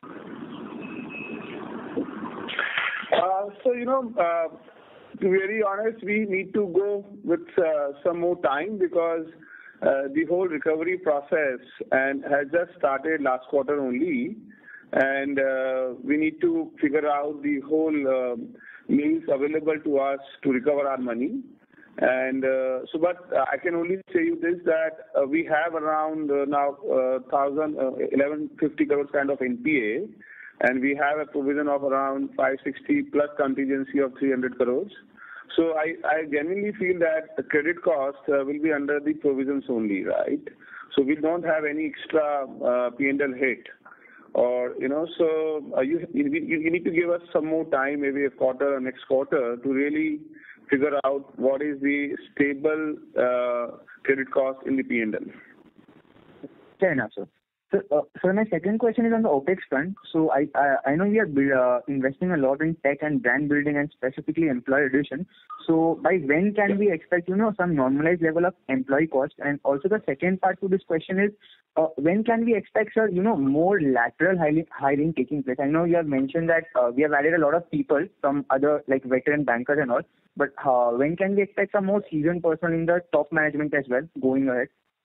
To be very honest, we need to go with some more time because the whole recovery process has just started last quarter only, and we need to figure out the whole means available to us to recover our money. And but I can only say you this, that we have around now 1,150 crores kind of NPA, and we have a provision of around 560 plus contingency of 300 crores. So I genuinely feel that the credit cost will be under the provisions only, right? So we don't have any extra P&L hit, or So you need to give us some more time, maybe a quarter or next quarter, to really figure out what is the stable credit cost in the P&L. Fair enough, sir. So my second question is on the OPEX front. So I know we are investing a lot in tech and brand building and specifically employee addition. So by when can we expect some normalized level of employee cost? And also the second part to this question is when can we expect, sir, more lateral hiring taking place? I know you have mentioned that we have added a lot of people from other like veteran bankers and all, but when can we expect some more seasoned person in the top management as well going ahead?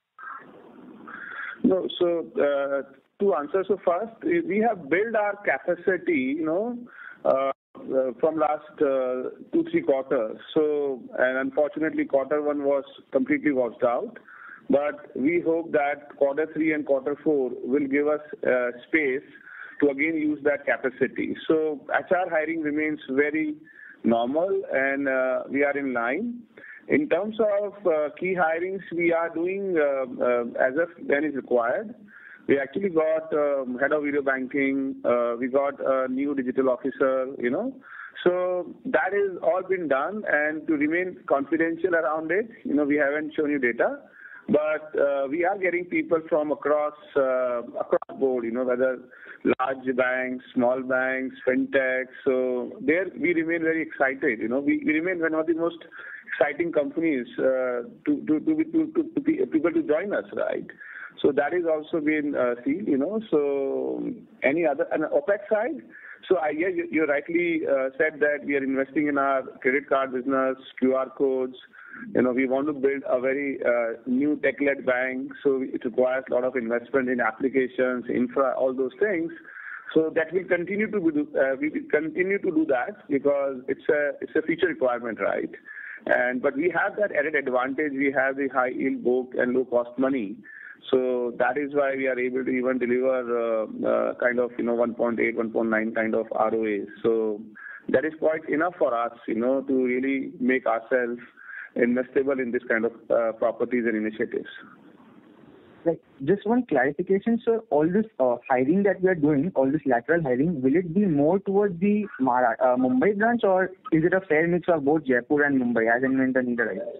No, so to answer, so first, we have built our capacity, from last 2-3 quarters. So, and unfortunately, quarter one was completely washed out. But we hope that quarter 3 and quarter 4 will give us space to again use that capacity. So, HR hiring remains very normal, and we are in line. In terms of key hirings, we are doing as of when is required. We actually got head of video banking. We got a new digital officer. So that is all been done, and to remain confidential around it, we haven't shown you data, but we are getting people from across board. Whether large banks, small banks, fintech. So there we remain very excited. We remain one of the most exciting companies to people to join us, right? So that is also been seen, So any other and OPEX side. So you rightly said that we are investing in our credit card business, QR codes. We want to build a very new tech-led bank, so it requires a lot of investment in applications, infra, all those things. So that will continue to do. We will continue to do that because it's a future requirement, right? But we have that added advantage. We have the high yield book and low cost money. So that is why we are able to even deliver kind of 1.8, 1.9 kind of ROA. So that is quite enough for us, to really make ourselves investable in this kind of properties and initiatives. Like, just one clarification, sir. All this hiring that we are doing, all this lateral hiring, will it be more towards the Mumbai branch, or is it a fair mix of both Jaipur and Mumbai as and when the need arises?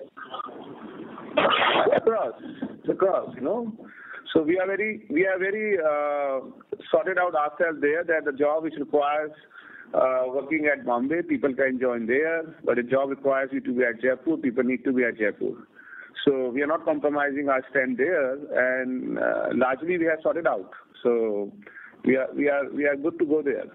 Across. So we are very sorted out ourselves there that the job which requires working at Bombay, people can join there, but a job requires you to be at Jaipur, people need to be at Jaipur. So we are not compromising our stand there, and largely we have sorted out. So we are good to go there.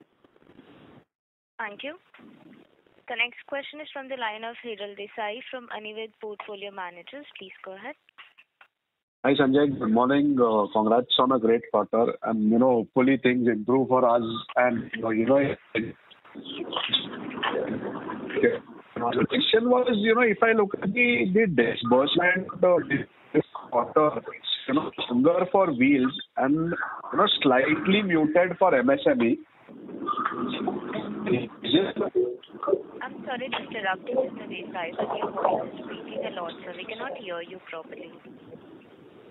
Thank you. The next question is from the line of Hiral Desai from Anived Portfolio Managers. Please go ahead. Hi Sanjay, good morning. Congrats on a great quarter, and hopefully things improve for us. And the question was, if I look at the disbursement this quarter, stronger for wheels and slightly muted for MSME. I'm sorry to interrupt you, Mr. Desai, but your voice is breaking a lot, so we cannot hear you properly.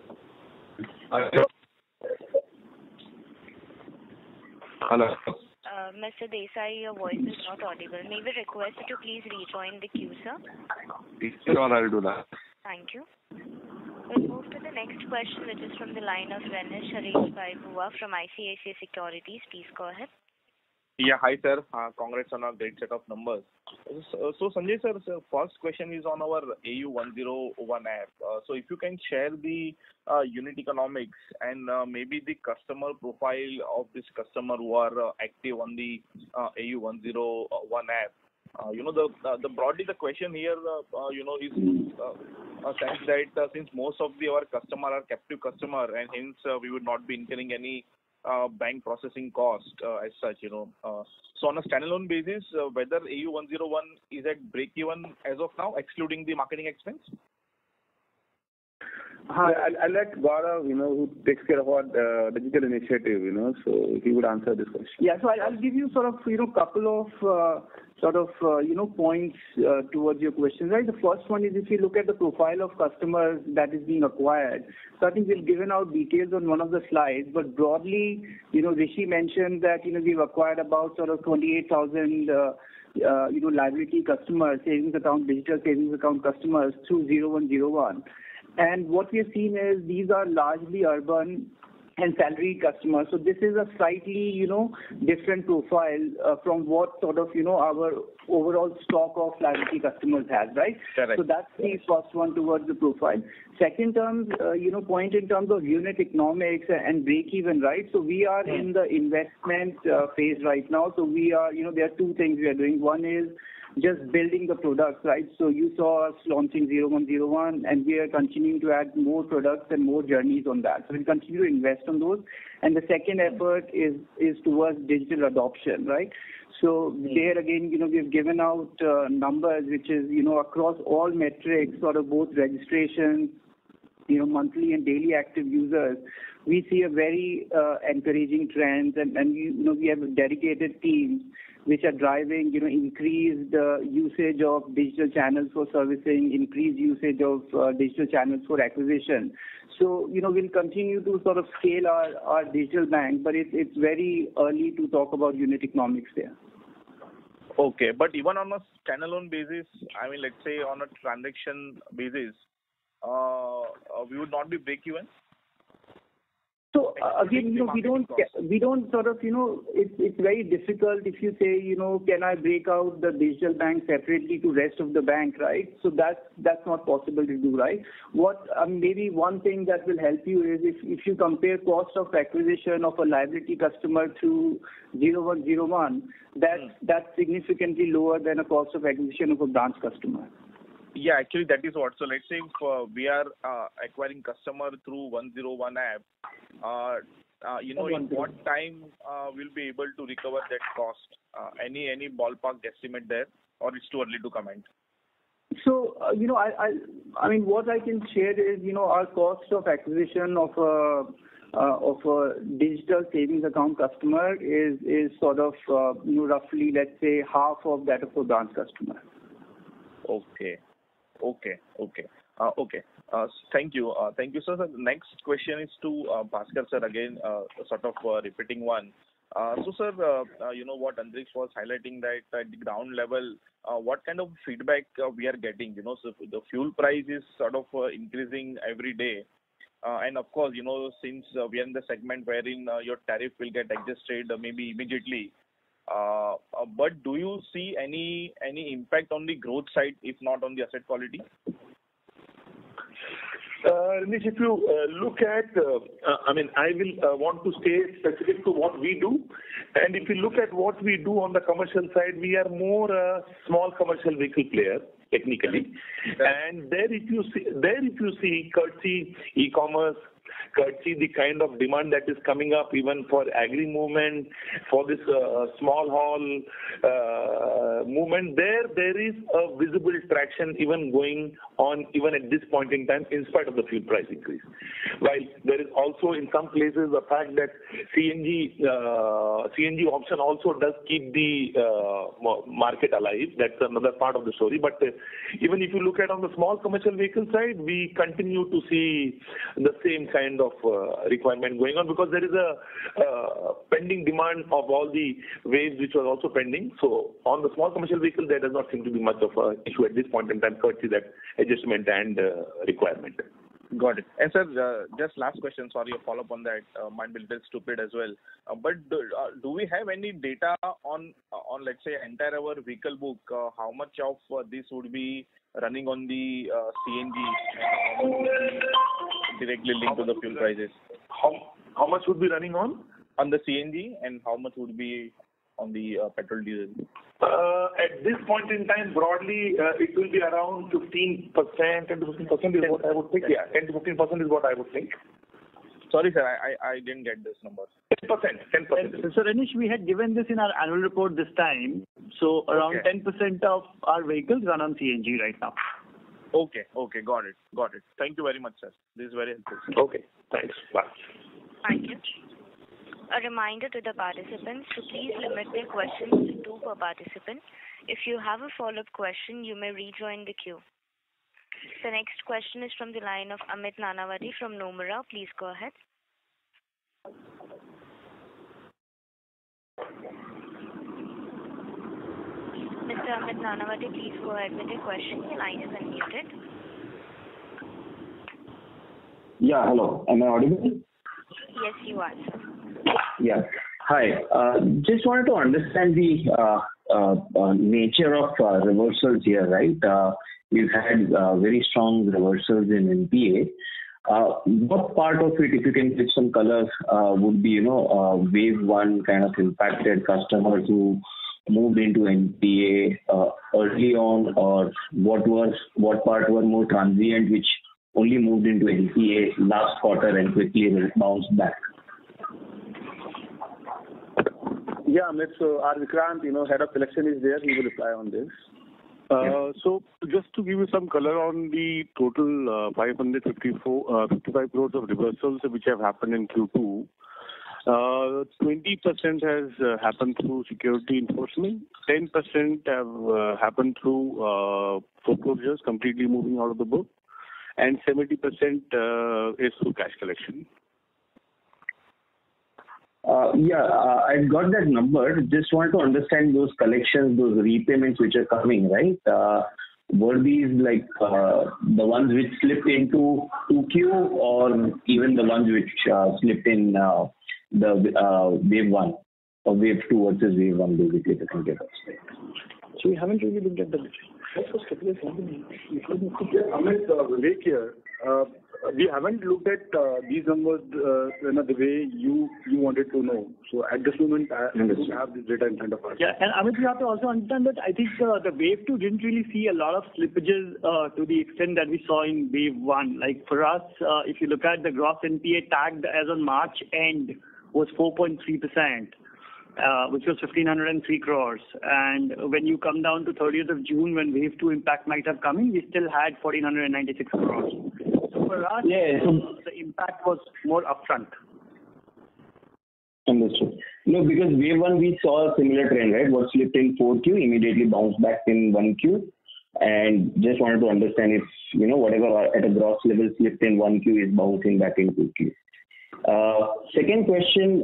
Hello. Mr. Desai, your voice is not audible. May we request you to please rejoin the queue, sir? Sure, I'll do that. Thank you. We'll move to the next question, which is from the line of Renish Harish Bhai from ICICI Securities. Please go ahead. Yeah, hi sir. Congrats on a great set of numbers. So Sanjay sir, first question is on our AU 101 app. So if you can share the unit economics and maybe the customer profile of this customer who are active on the AU 101 app. The broadly the question here, is a sense that since most of our customer are captive customer and hence we would not be incurring any bank processing cost as such, So on a standalone basis, whether AU 101 is at break even as of now, excluding the marketing expense? I'll let Gaurav, who takes care of our digital initiative, so he would answer this question. Yeah, so I'll give you sort of, couple of, points towards your question, right? The first one is if you look at the profile of customers that is being acquired. So I think we've given out details on one of the slides, but broadly, Rishi mentioned that, we've acquired about sort of 28,000 liability customers, digital savings account customers through 0101. And what we have seen is these are largely urban and salaried customers. So this is a slightly, different profile from what sort of, our overall stock of liability customers has, right? Correct. So that's the first one towards the profile. Second term, point in terms of unit economics and break even, right? So we are in the investment phase right now. So we are, there are two things we are doing. One is just building the products, right? So you saw us launching 0101 and we are continuing to add more products and more journeys on that. So we'll continue to invest on those. And the second effort is towards digital adoption, right? So there again, we've given out numbers which is, across all metrics, sort of both registrations, monthly and daily active users. We see a very encouraging trend and we have dedicated teams which are driving, increased usage of digital channels for servicing, increased usage of digital channels for acquisition. So, we'll continue to sort of scale our digital bank, but it's very early to talk about unit economics there. Okay, but even on a standalone basis, I mean, let's say on a transaction basis, we would not be break even? So again, we don't sort of, it's very difficult if you say, can I break out the digital bank separately to rest of the bank, right? So that's not possible to do, right? Maybe one thing that will help you is if you compare cost of acquisition of a liability customer through 0101, that's significantly lower than a cost of acquisition of a branch customer. Yeah, actually that is what. So let's say if we are acquiring customer through 101 app, in what time we'll be able to recover that cost? Any ballpark estimate there, or it's too early to comment? So, I mean, what I can share is, our cost of acquisition of a digital savings account customer is sort of, roughly, let's say, half of that of a branch customer. Okay. Thank you. Thank you, sir. The next question is to Bhaskar, sir, again, sort of repeating one. So, sir, what Andrish was highlighting that at the ground level, what kind of feedback we are getting? So the fuel price is sort of increasing every day. And of course, since we are in the segment wherein your tariff will get adjusted maybe immediately. But do you see any impact on the growth side, if not on the asset quality? Nish, if you look at, I will want to stay specific to what we do. And if you look at what we do on the commercial side, we are more a small commercial vehicle player, technically. And there if you see courtesy e-commerce, courtesy the kind of demand that is coming up even for agri movement, for this small haul movement, there is a visible traction even going on even at this point in time in spite of the fuel price increase. While there is also in some places the fact that CNG option also does keep the market alive. That's another part of the story. But even if you look at on the small commercial vehicle side, we continue to see the same kind of of requirement going on because there is a pending demand of all the waves which was also pending. So on the small commercial vehicle, there does not seem to be much of an issue at this point in time, courtesy that adjustment and requirement. Got it. And sir, just last question, sorry, a follow-up on that, might be a little stupid as well. But do we have any data on let's say, entire our vehicle book, how much of this would be running on the CNG and how much would be directly linked to the fuel prices? How much would be running on? On the CNG and how much would be on the petrol diesel? At this point in time, broadly, it will be around 15%. 10 to 15% is what I would think. Yeah, 10 to 15% is what I would think. Sorry, sir, I didn't get this number. 10%. So, Renish, we had given this in our annual report this time. So, around 10% of our vehicles run on CNG right now. Okay, got it. Thank you very much, sir. This is very helpful. Okay, thanks. Bye. Thank you. A reminder to the participants to please limit their questions to 2 per participant. If you have a follow-up question, you may rejoin the queue. The next question is from the line of Amit Nanavati from Nomura. Please go ahead. Mr. Amit Nanavati, please go ahead with your question. Your line is unmuted. Yeah, hello. Am I audible? Yes, you are, sir. Yeah. Hi. Just wanted to understand the nature of reversals here, right? We've had very strong reversals in NPA. What part of it, if you can give some color, would be, wave one kind of impacted customers who moved into NPA early on, or what part were more transient, which only moved into NPA last quarter and quickly bounced back? Yeah, Amit. So our Vikrant, head of collection is there. He will reply on this. So just to give you some color on the total 55 crores of reversals which have happened in Q2, 20% has happened through security enforcement, 10% have happened through foreclosures completely moving out of the book, and 70% is through cash collection. I've got that number. Just want to understand those collections, those repayments which are coming, right? Were these like the ones which slipped into 2Q, or even the ones which slipped in the wave 1 or wave 2 versus wave 1, basically, if you can give us? So we haven't really looked at the Amit, Vivek here. We haven't looked at these numbers the way you wanted to know. So at this moment, I don't have this data in front of us. Yeah, and Amit, you have to also understand that I think the wave 2 didn't really see a lot of slippages to the extent that we saw in wave 1. Like for us, if you look at the gross NPA tagged as on March end was 4.3%. Which was 1,503 crores. And when you come down to 30th of June, when wave 2 impact might have come in, we still had 1,496 crores. So for us, the impact was more upfront. Understood. No, because wave 1 we saw a similar trend, right? What slipped in 4Q immediately bounced back in 1Q. And just wanted to understand if, whatever at a gross level slipped in 1Q is bouncing back in 2Q. Second question,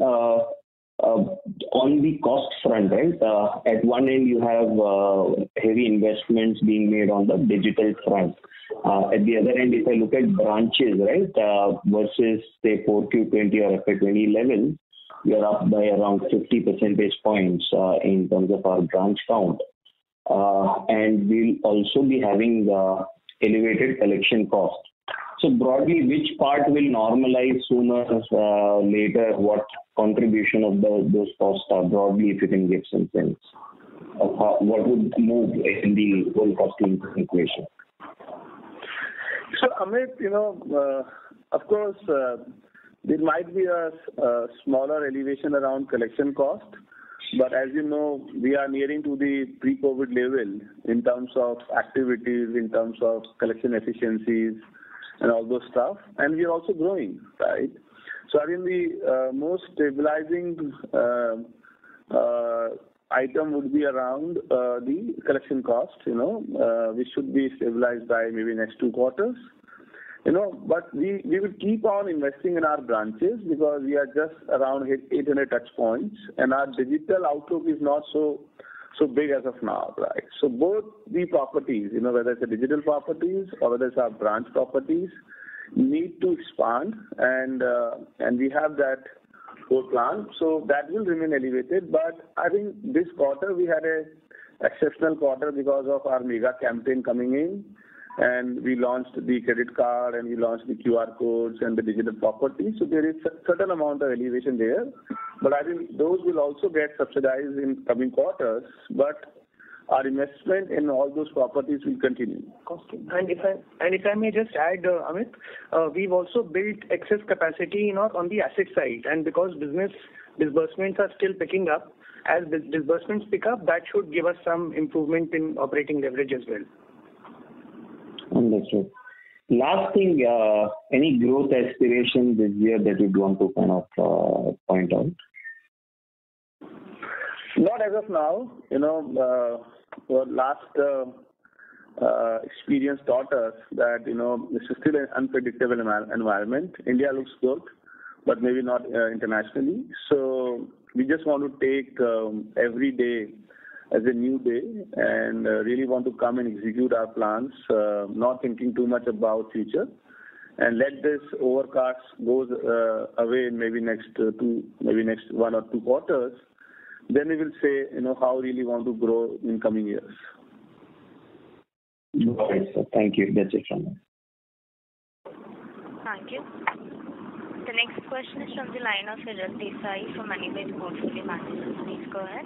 on the cost front, right? At one end, you have heavy investments being made on the digital front. At the other end, if I look at branches, right, versus say 4Q20 or FY20 levels, we are up by around 50 percentage points in terms of our branch count. And we'll also be having elevated collection cost. So broadly, which part will normalize sooner or later? What contribution of those costs are broadly, if you can give some sense of what would move in the whole costing equation? So Amit, of course, there might be a smaller elevation around collection cost, but as you know, we are nearing to the pre-COVID level in terms of activities, in terms of collection efficiencies, and all those stuff, and we are also growing, right? So I think the most stabilizing item would be around the collection cost. We should be stabilized by maybe next 2 quarters. But we will keep on investing in our branches because we are just around 800 touch points, and our digital outlook is not so big as of now, right? So both the properties, whether it's the digital properties or whether it's our branch properties, need to expand, and we have that whole plan. So that will remain elevated. But I think this quarter we had a exceptional quarter because of our mega campaign coming in, and we launched the credit card and we launched the QR codes and the digital property. So there is a certain amount of elevation there, but I think those will also get subsidized in coming quarters. But our investment in all those properties will continue. And if I may just add, Amit, we've also built excess capacity, on the asset side, and because business disbursements are still picking up, as disbursements pick up, that should give us some improvement in operating leverage as well. Understood. Last thing, any growth aspiration this year that you'd want to kind of point out? Not as of now. Our last experience taught us that, this is still an unpredictable environment. India looks good, but maybe not internationally. So we just want to take every day as a new day and really want to come and execute our plans, not thinking too much about future, and let this overcast goes away in maybe next 1 or 2 quarters. Then we will say, how we really want to grow in coming years. Okay, sir. Thank you. That's it from me. Thank you. The next question is from the line of Hiral Desai from Moneybase Portfolio Managers. Please go ahead.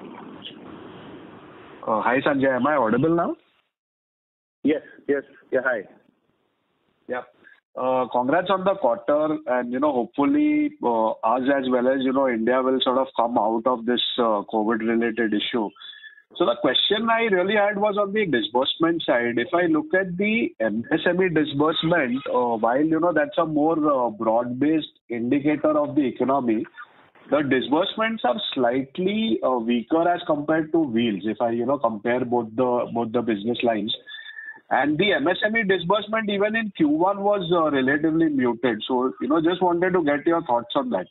Hi, Sanjay. Am I audible now? Yes. Yeah, hi. Yeah. Congrats on the quarter, and hopefully us as well as India will sort of come out of this COVID-related issue. So the question I really had was on the disbursement side. If I look at the MSME disbursement, while that's a more broad-based indicator of the economy, the disbursements are slightly weaker as compared to wheels. If I compare both the business lines. And the MSME disbursement even in Q1 was relatively muted. So, just wanted to get your thoughts on that.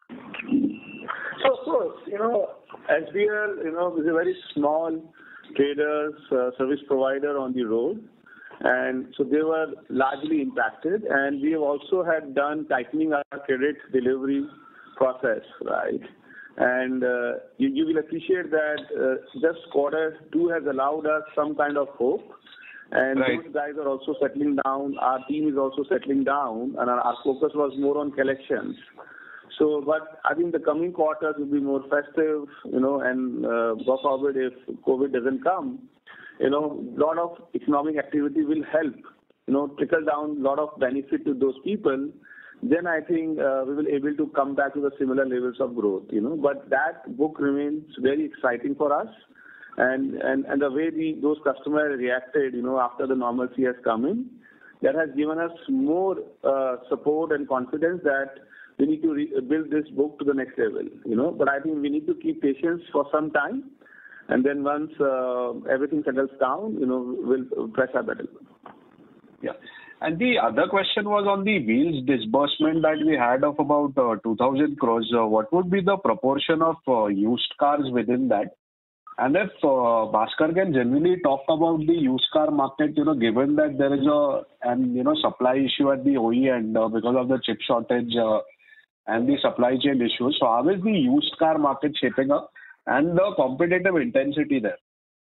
So, of course, SBL, is a very small traders, service provider on the road. And so they were largely impacted. And we have also had done tightening our credit delivery process, right? And you will appreciate that just Q2 has allowed us some kind of hope. And right. Those guys are also settling down. Our team is also settling down, and our focus was more on collections. So, but I think the coming quarters will be more festive, and God forbid if COVID doesn't come, lot of economic activity will help, trickle down a lot of benefit to those people. Then I think we will able to come back to the similar levels of growth, But that book remains very exciting for us. And the way those customers reacted, after the normalcy has come in, that has given us more support and confidence that we need to build this book to the next level, But I think we need to keep patience for some time, and then once everything settles down, we'll press our button. Yeah. And the other question was on the wheels disbursement that we had of about 2,000 crores. What would be the proportion of used cars within that? And if Bhaskar can generally talk about the used car market, given that there is a supply issue at the OE end because of the chip shortage and the supply chain issues. So how is the used car market shaping up and the competitive intensity there?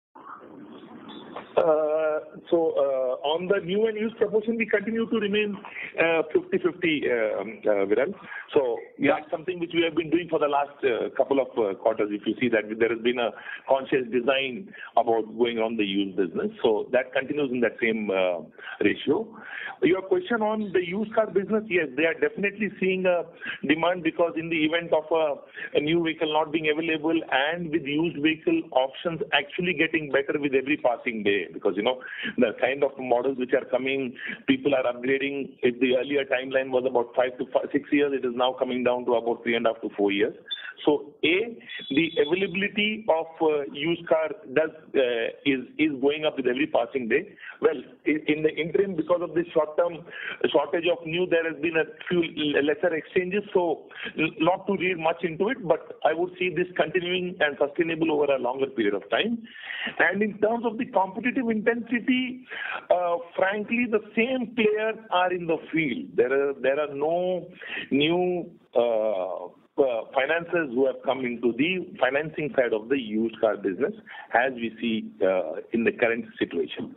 On the new and used proportion, we continue to remain 50-50, Viral. So that's something which we have been doing for the last couple of quarters. If you see that there has been a conscious design about going on the used business. So that continues in that same ratio. Your question on the used car business, yes, they are definitely seeing a demand because in the event of a new vehicle not being available and with used vehicle options actually getting better with every passing day. Because, the kind of models which are coming, people are upgrading. If the earlier timeline was about 5 to 6 years, it is now coming down to about 3.5 to 4 years. So the availability of used car is going up with every passing day. Well, in the interim, because of this short-term shortage of new, there has been a few lesser exchanges. So not to read much into it, but I would see this continuing and sustainable over a longer period of time. And in terms of the competitive intensity, frankly, the same players are in the field. There are no new financiers who have come into the financing side of the used car business, as we see in the current situation.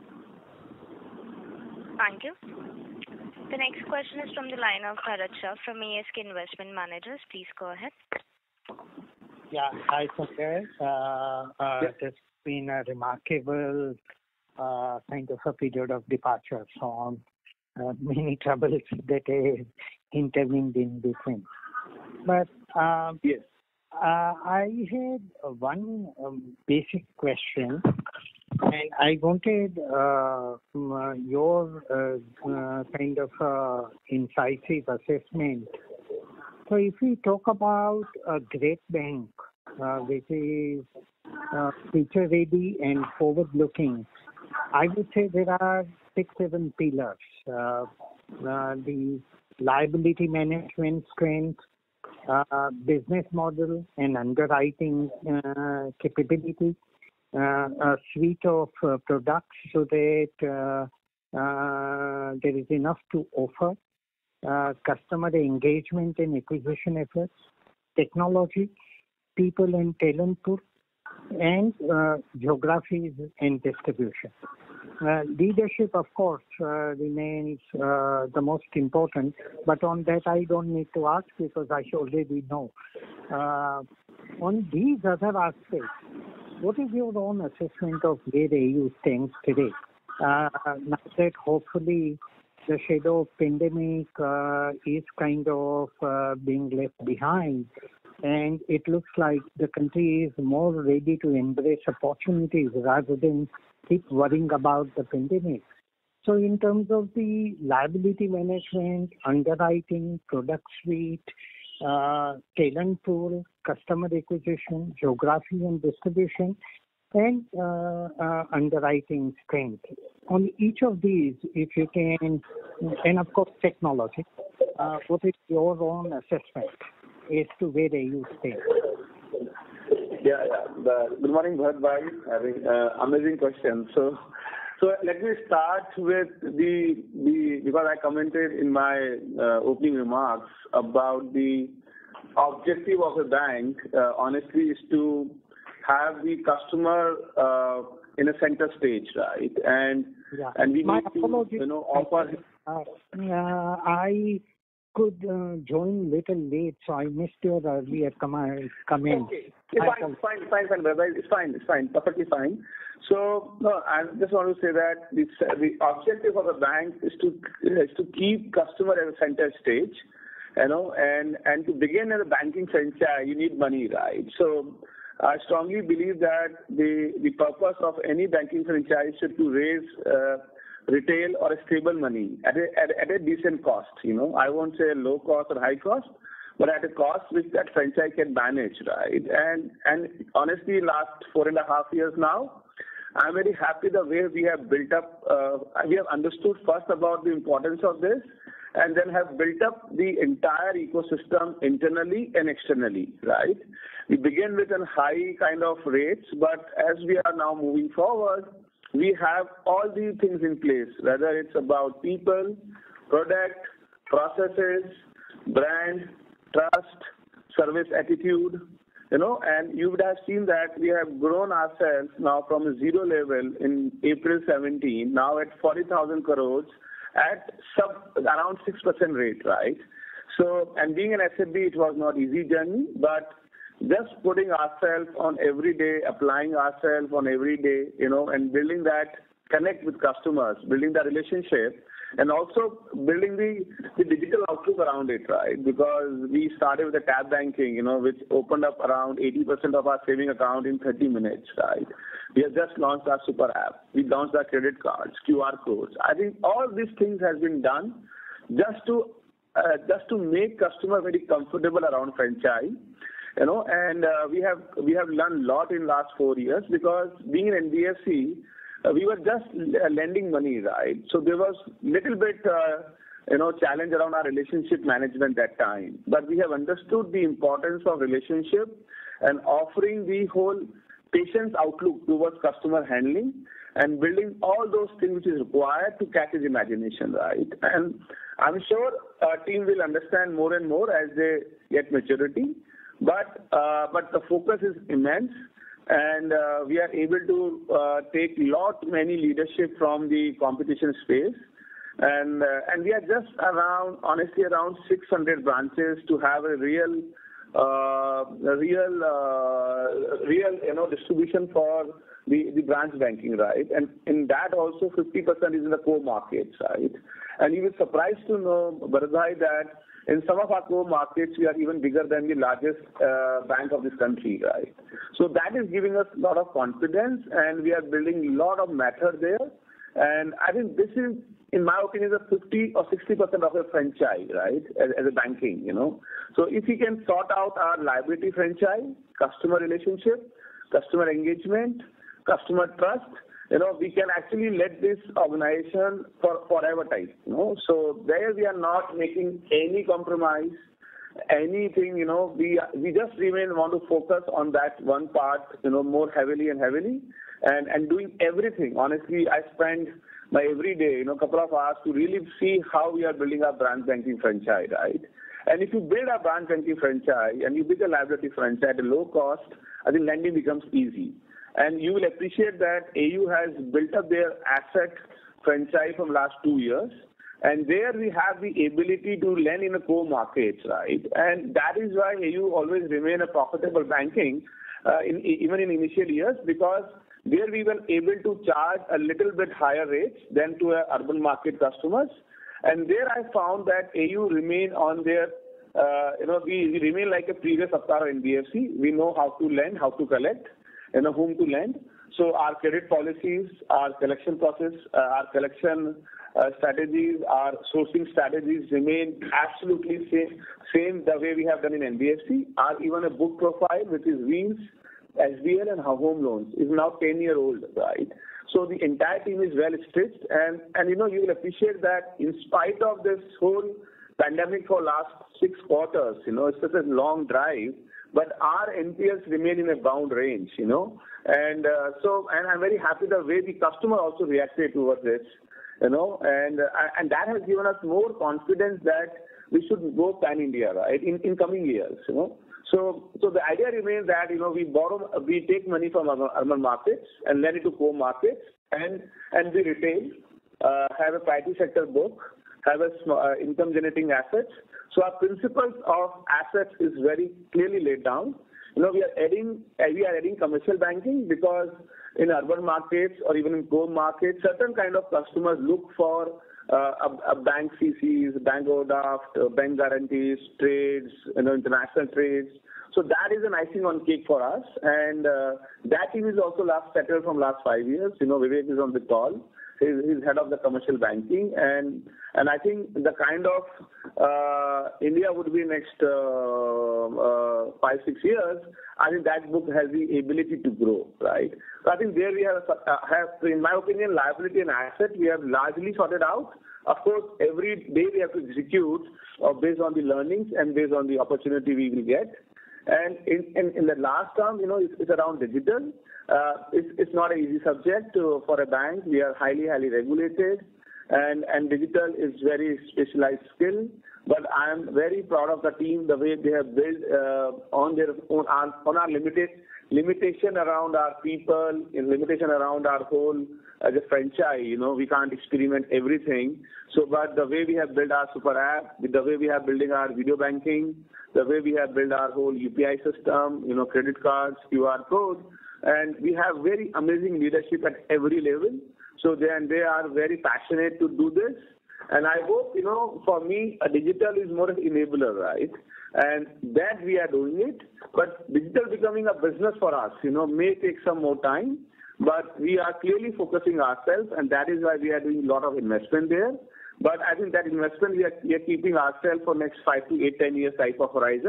Thank you. The next question is from the line of Bharat Shah from ASK Investment Managers. Please go ahead. Yeah, hi, Sanjay. It's been a remarkable kind of a period of departure from many troubles that intervened in between. But yes, I had one basic question, and I wanted your kind of incisive assessment. So if we talk about a great bank, which is future ready and forward looking, I would say there are 6-7 pillars. The liability management strength, business model and underwriting capability, a suite of products so that there is enough to offer, customer engagement and acquisition efforts, technology, people and talent pool, and geographies and distribution. Leadership, of course, remains the most important, but on that I don't need to ask because I already know. On these other aspects, what is your own assessment of where AU stands today? Now that hopefully the shadow of pandemic is kind of being left behind, and it looks like the country is more ready to embrace opportunities rather than keep worrying about the pandemic. So in terms of the liability management, underwriting, product suite, talent pool, customer acquisition, geography and distribution, and underwriting strength. On each of these, if you can, and of course technology, what is your own assessment as to where AU stands? Yeah. Good morning, Bharat Bhai. Having amazing question. So let me start with because I commented in my opening remarks about the objective of a bank, honestly, is to have the customer in a center stage, right? And we need to, offer. I could join little late, so I missed your earlier comment. Okay. It's fine. Perfectly fine. So, no, I just want to say that the objective of a bank is to keep customer at a center stage, and to begin as a banking franchise, you need money, right? So, I strongly believe that the purpose of any banking franchise should to raise retail or a stable money at a decent cost. I won't say low cost or high cost, but at a cost which that franchise can manage, right? And honestly, last 4.5 years now, I'm very happy the way we have built up. We have understood first about the importance of this, and then have built up the entire ecosystem internally and externally, right? We begin with a high kind of rates, but as we are now moving forward, we have all these things in place, whether it's about people, product, processes, brand, trust, service attitude, and you would have seen that we have grown ourselves now from a zero level in April 17, now at 40,000 crores at around 6% rate, right? So, and being an SFB, it was not easy journey, but just putting ourselves on every day, applying ourselves on every day, and building that connect with customers, building that relationship, and also building the digital outlook around it, right? Because we started with the tab banking, which opened up around 80% of our saving account in 30 minutes, right? We have just launched our super app. We launched our credit cards, QR codes. I think all these things has been done just to make customer very comfortable around franchise. And we have learned a lot in last 4 years, because being an NBFC, we were just lending money, right? So there was little bit challenge around our relationship management that time. But we have understood the importance of relationship and offering the whole patient's outlook towards customer handling and building all those things which is required to catch his imagination, right? And I'm sure our team will understand more and more as they get maturity. But the focus is immense, and we are able to take many leadership from the competition space. And we are just around 600 branches to have a real distribution for the branch banking, right? And in that also 50% is in the core markets, right? And you will be surprised to know, Bharat, that in some of our core markets, we are even bigger than the largest bank of this country, right? So that is giving us a lot of confidence, and we are building a lot of method there. And I think this is, in my opinion, the 50 or 60% of a franchise, right, as a banking, So if we can sort out our liability franchise, customer relationship, customer engagement, customer trust, we can actually let this organization for forever type, So there we are not making any compromise, anything, we just want to focus on that one part, more heavily and doing everything. Honestly, I spend my every day, couple of hours to really see how we are building our branch banking franchise, right? And if you build a branch banking franchise and you build a liability franchise at a low cost, I think lending becomes easy. And you will appreciate that AU has built up their asset franchise from last 2 years. And there we have the ability to lend in the core markets, right? And that is why AU always remain a profitable banking, even in initial years, because there we were able to charge a little bit higher rates than to urban market customers. And there I found that AU remain on their, we remain like a previous Avatar NBFC. We know how to lend, how to collect, whom to lend. So our credit policies, our collection process, our collection strategies, our sourcing strategies remain absolutely same the way we have done in NBFC. Our even a book profile, which is Wheels, SBL and home loans, is now 10-year-old, right? So the entire team is well stitched, and you will appreciate that in spite of this whole pandemic for last 6 quarters, it's such a long drive, but our NPLs remain in a bound range, and I'm very happy the way the customer also reacted towards this, and that has given us more confidence that we should go pan-India, right, in coming years, So the idea remains that, we take money from urban markets and lend it to core markets and we retail, have a priority sector book, have a income generating assets. So our principles of assets is very clearly laid down. We are adding commercial banking because in urban markets or even in core markets, certain kind of customers look for a bank CCs, bank overdraft, bank guarantees, trades, international trades. So that is an icing on cake for us, and that team is also settled from last 5 years. Vivek is on the call. He's head of the commercial banking, and I think the kind of India would be next 5-6 years. I think that book has the ability to grow, right? So I think there we have, in my opinion, liability and asset we have largely sorted out. Of course, every day we have to execute based on the learnings and based on the opportunity we will get. And in the last term, it's around digital. It's not an easy subject for a bank. We are highly regulated, and digital is very specialized skill. But I am very proud of the team, the way they have built on our limitation around our people, limitation around our whole as a franchise. We can't experiment everything. So, but the way we have built our super app, the way we have building our video banking, the way we have built our whole UPI system, credit cards, QR code, and we have very amazing leadership at every level. So they are very passionate to do this. And I hope, for me, a digital is more an enabler, right? And that we are doing it. But digital becoming a business for us, may take some more time. But we are clearly focusing ourselves, and that is why we are doing a lot of investment there. But I think that investment we are keeping ourselves for next 5 to 8, 10 years type of horizon.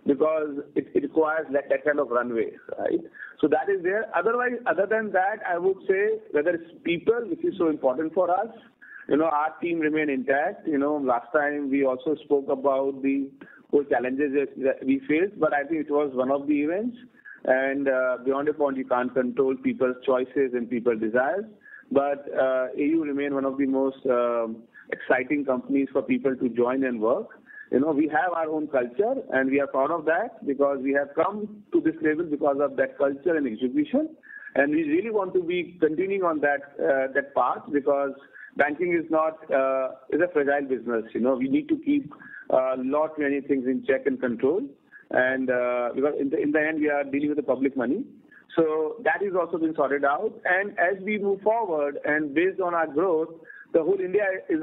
because it requires that kind of runway, right? So that is there. Otherwise, other than that, I would say whether it's people, which is so important for us, our team remain intact. Last time we also spoke about the whole challenges that we faced, but I think it was one of the events. And beyond a point, you can't control people's choices and people's desires. But AU remain one of the most exciting companies for people to join and work. We have our own culture, and we are proud of that because we have come to this level because of that culture and execution. And we really want to be continuing on that path because banking is a fragile business. We need to keep many things in check and control. And because in the end, we are dealing with the public money. So that is also been sorted out. And as we move forward and based on our growth, the whole India is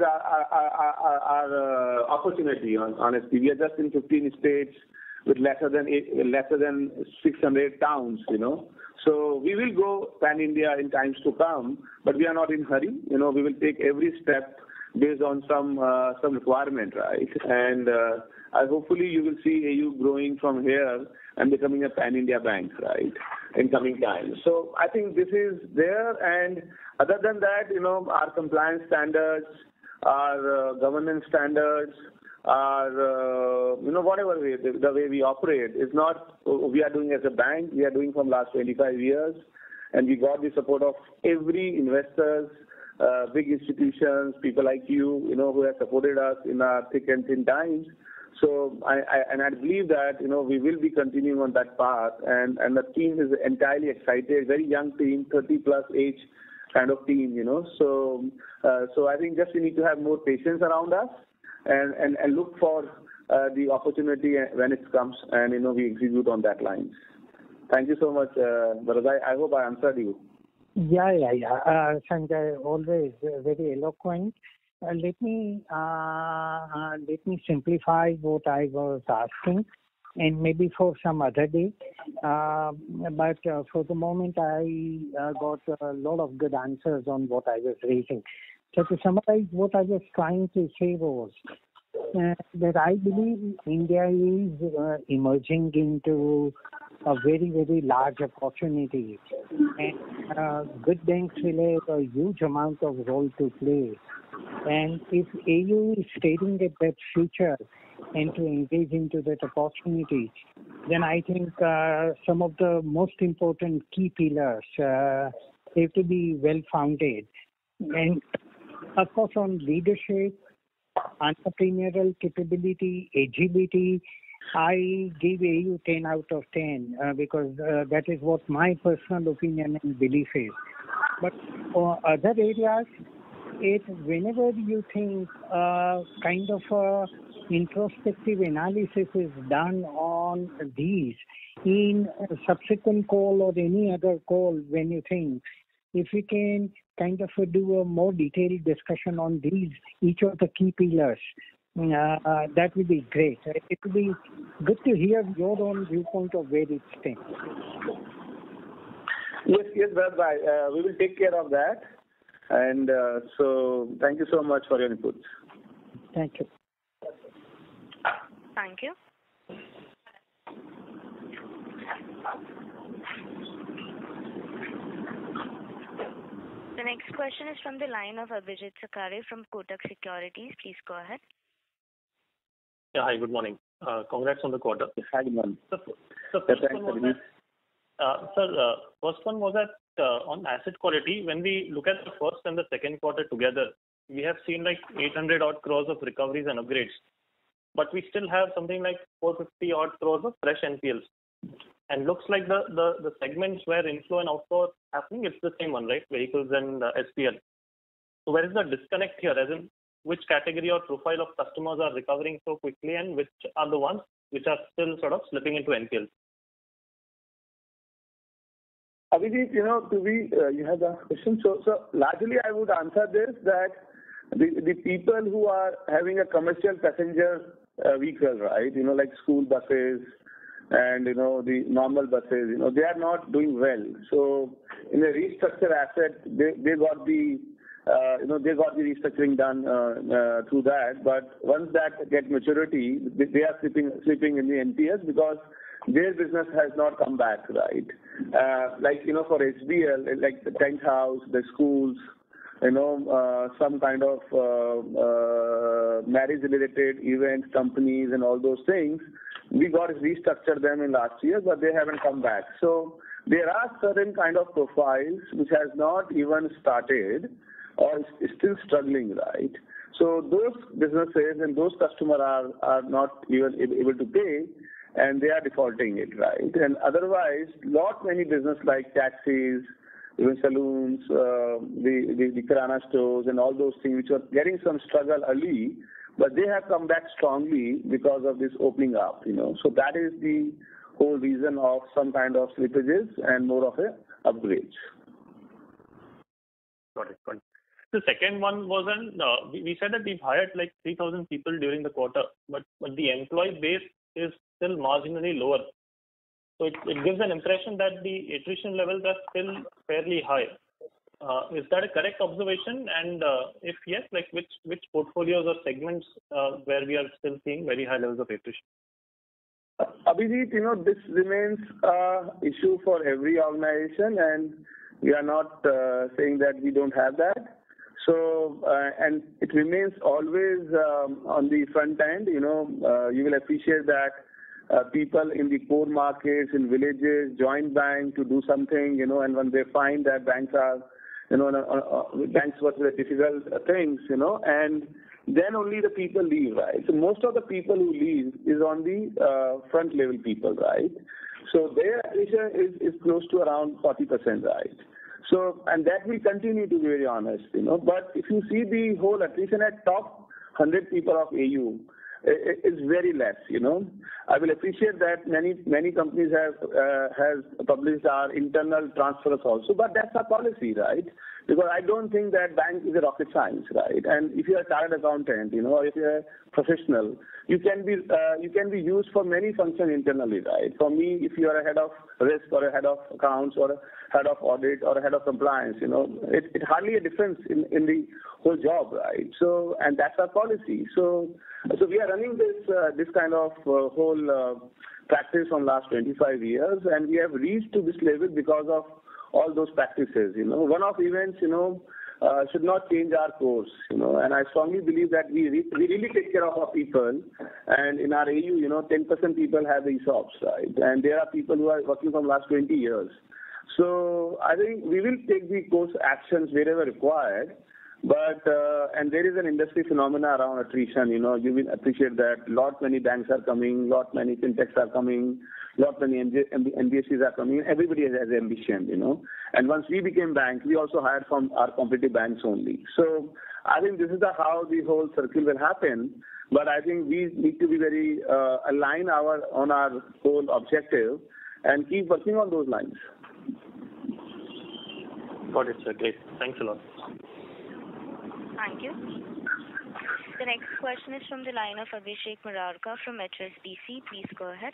our opportunity, honestly. We are just in 15 states with lesser than 600 towns, So we will go pan-India in times to come, but we are not in hurry. We will take every step based on some requirement, right? And hopefully you will see AU growing from here and becoming a pan-India bank, right, in coming times. So I think this is there. And other than that, our compliance standards, our governance standards, our, whatever way, the way we operate is not we are doing as a bank. We are doing from last 25 years. And we got the support of every investors, big institutions, people like you, who have supported us in our thick and thin times. So I believe that we will be continuing on that path, and the team is entirely excited. Very young team, 30+ age kind of team. So I think just we need to have more patience around us and look for the opportunity when it comes, and we execute on that line. Thank you so much, Bharat. I hope I answered you. Yeah. Sanjay, always very eloquent. Let me simplify what I was asking, and maybe for some other day. But for the moment, I got a lot of good answers on what I was raising. So to summarize, what I was trying to say was that I believe India is emerging into a very, very large opportunity, and good banks will have a huge amount of role to play. And if AU is staring at that future and to engage into that opportunity, then I think some of the most important key pillars have to be well founded. And of course, on leadership, entrepreneurial capability, agility, I give AU 10 out of 10 because that is what my personal opinion and belief is. But for other areas, whenever you think kind of a introspective analysis is done on these in a subsequent call or any other call, when you think if we can kind of do a more detailed discussion on these, each of the key pillars, that would be great. It would be good to hear your own viewpoint of where it stands. Yes, Bharat. We will take care of that. And so thank you so much for your inputs. Thank you. Thank you. The next question is from the line of Abhijit Sakare from Kotak Securities. Please go ahead. Yeah, hi, good morning. Congrats on the quarter. Hi, good morning. First one was that on asset quality, when we look at the first and the second quarter together, we have seen like 800 odd crores of recoveries and upgrades, but we still have something like 450 odd crores of fresh NPLs. And looks like the segments where inflow and outflow are happening, it's the same one, right? Vehicles and SPL. So where is the disconnect here? As in, which category or profile of customers are recovering so quickly, and which are the ones which are still sort of slipping into NPLs? Abhijit, you have the question. So largely I would answer this that the people who are having a commercial passenger vehicle, right? Like school buses and the normal buses, they are not doing well. So in a restructured asset, they got the they got the restructuring done through that. But once that get maturity, they are slipping in the NPS because their business has not come back, right? For HBL, like the tent house, the schools, some kind of marriage-related events, companies, and all those things. We got to restructure them in last year, but they haven't come back. So there are certain kind of profiles which has not even started or is still struggling, right? So those businesses and those customers are not even able to pay, and they are defaulting it, right? And otherwise, many business like taxis, even saloons, the kirana stores and all those things which were getting some struggle early, but they have come back strongly because of this opening up, So that is the whole reason of some kind of slippages and more of a upgrades. Got it. The second one was we said that we've hired like 3,000 people during the quarter, but the employee base is still marginally lower. So it gives an impression that the attrition levels are still fairly high. Is that a correct observation? And if yes, like which portfolios or segments where we are still seeing very high levels of attrition? Abhijit, this remains an issue for every organization, and we are not saying that we don't have that. So, and it remains always on the front end. You will appreciate that people in the core markets, in villages, join bank to do something, and when they find that banks are, banks work with difficult things, and then only the people leave, right? So most of the people who leave is on the front level people, right? So their attrition is close to around 40%, right? So, and that will continue, to be very honest, But if you see the whole attrition at top 100 people of AU, it's very less, I will appreciate that many companies have published our internal transfers also, but that's our policy, right? Because I don't think that bank is a rocket science, right? And if you're a chartered accountant, or if you're a professional, you can be used for many functions internally, right? For me, if you are a head of risk or a head of accounts or a head of audit or a head of compliance, it hardly a difference in the whole job, right? So, and that's our policy. So we are running this kind of whole practice from last 25 years, and we have reached to this level because of all those practices. One-off events, should not change our course. And I strongly believe that we really take care of our people. And in our AU, 10% people have the ESOPs, right? And there are people who are working from last 20 years. So I think we will take the course actions wherever required. But and there is an industry phenomena around attrition. You will appreciate that many banks are coming, many fintechs are coming, many NBFCs are coming. Everybody has ambition, And once we became bank, we also hired from our competitive banks only. So I think this is how the whole circle will happen. But I think we need to be very align on our whole objective and keep working on those lines. Got it, sir. Great. Thanks a lot. Thank you. The next question is from the line of Abhishek Murarka from HSBC. Please go ahead.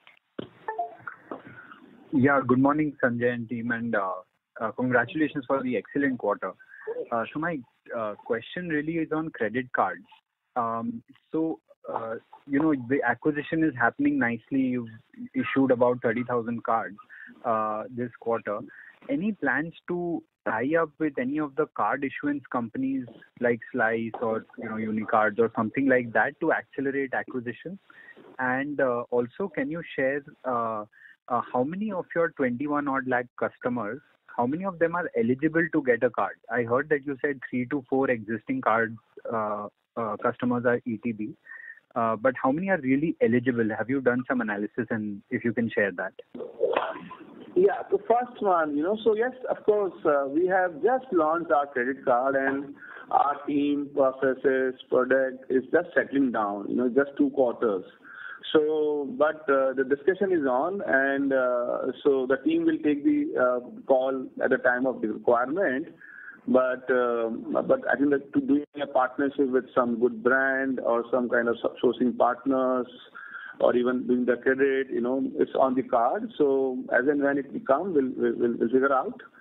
Yeah, good morning, Sanjay and team, and congratulations for the excellent quarter. So my question really is on credit cards. The acquisition is happening nicely. You've issued about 30,000 cards this quarter. Any plans to tie up with any of the card issuance companies like Slice or Unicards or something like that to accelerate acquisition? And also, can you share how many of your 21 odd lakh customers, how many of them are eligible to get a card? I heard that you said 3 to 4 existing card customers are ETB, but how many are really eligible? Have you done some analysis, and if you can share that? Yeah, the first one, so yes, of course, we have just launched our credit card, and our team, processes, product is just settling down, just 2 quarters. So, but the discussion is on, and so the team will take the call at the time of the requirement. But I think that to doing a partnership with some good brand or some kind of sourcing partners, or even doing the credit, it's on the card. So as and when it becomes, we'll figure out.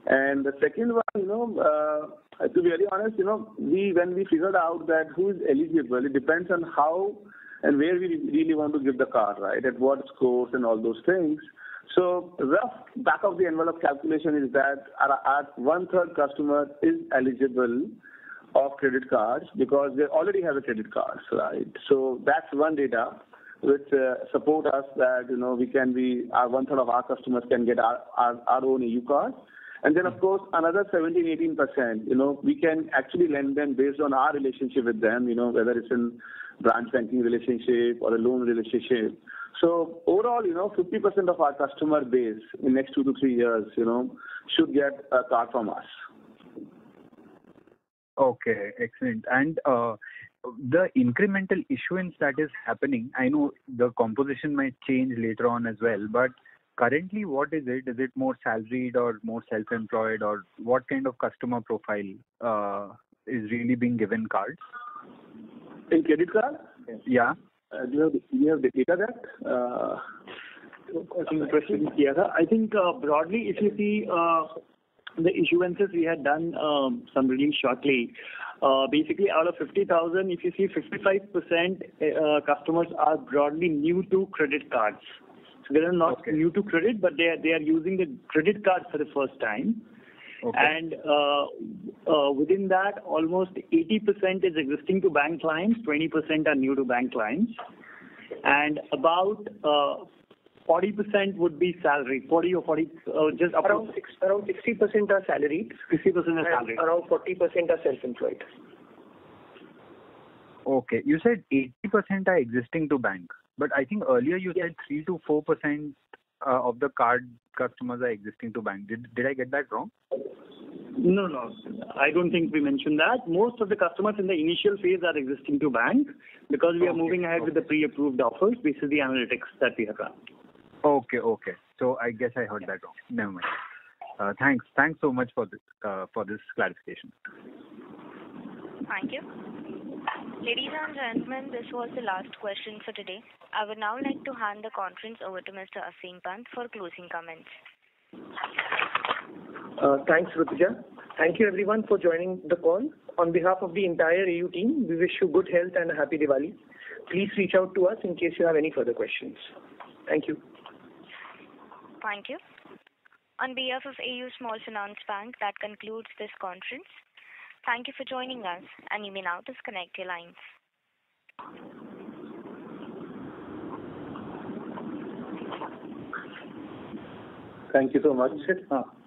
And the second one, to be very honest, when we figured out that who is eligible, it depends on how and where we really want to give the card, right? At what scores and all those things. So rough back of the envelope calculation is that our 1/3 customer is eligible of credit cards because they already have a credit card, right? So that's one data which support us that we can be our 1/3 of our customers can get our own AU card. And then, of course, another 17-18%, we can actually lend them based on our relationship with them, whether it's in branch banking relationship or a loan relationship. So overall, 50% of our customer base in next 2 to 3 years, should get a card from us. Okay, excellent. And the incremental issuance that is happening, I know the composition might change later on as well, but currently, what is it? Is it more salaried or more self-employed, or what kind of customer profile is really being given cards? In credit card? Yeah. Do you have the data that? I think broadly, if you see the issuances we had done some reading shortly, basically out of 50,000, if you see 55% customers are broadly new to credit cards. So they are not new to credit, but they are using the credit card for the first time. Okay. And within that, almost 80% is existing to bank clients, 20% are new to bank clients, and about 40% would be salary. 40 or 40, just around 60% are salaried. 60% are salaried. Around 40% are self-employed. Okay, you said 80% are existing to bank, but I think earlier you said 3 to 4% of the card customers are existing to bank. Did I get that wrong? No. I don't think we mentioned that. Most of the customers in the initial phase are existing to bank because we are moving ahead with the pre-approved offers. This is the analytics that we have run. Okay. So I guess I heard that wrong. Never mind. Thanks so much for this clarification. Thank you. Ladies and gentlemen, this was the last question for today. I would now like to hand the conference over to Mr. Aseem Pant for closing comments. Thanks, Rutuja. Thank you everyone for joining the call. On behalf of the entire AU team, we wish you good health and a happy Diwali. Please reach out to us in case you have any further questions. Thank you. Thank you. On behalf of AU Small Finance Bank, that concludes this conference. Thank you for joining us, and you may now disconnect your lines. Thank you so much.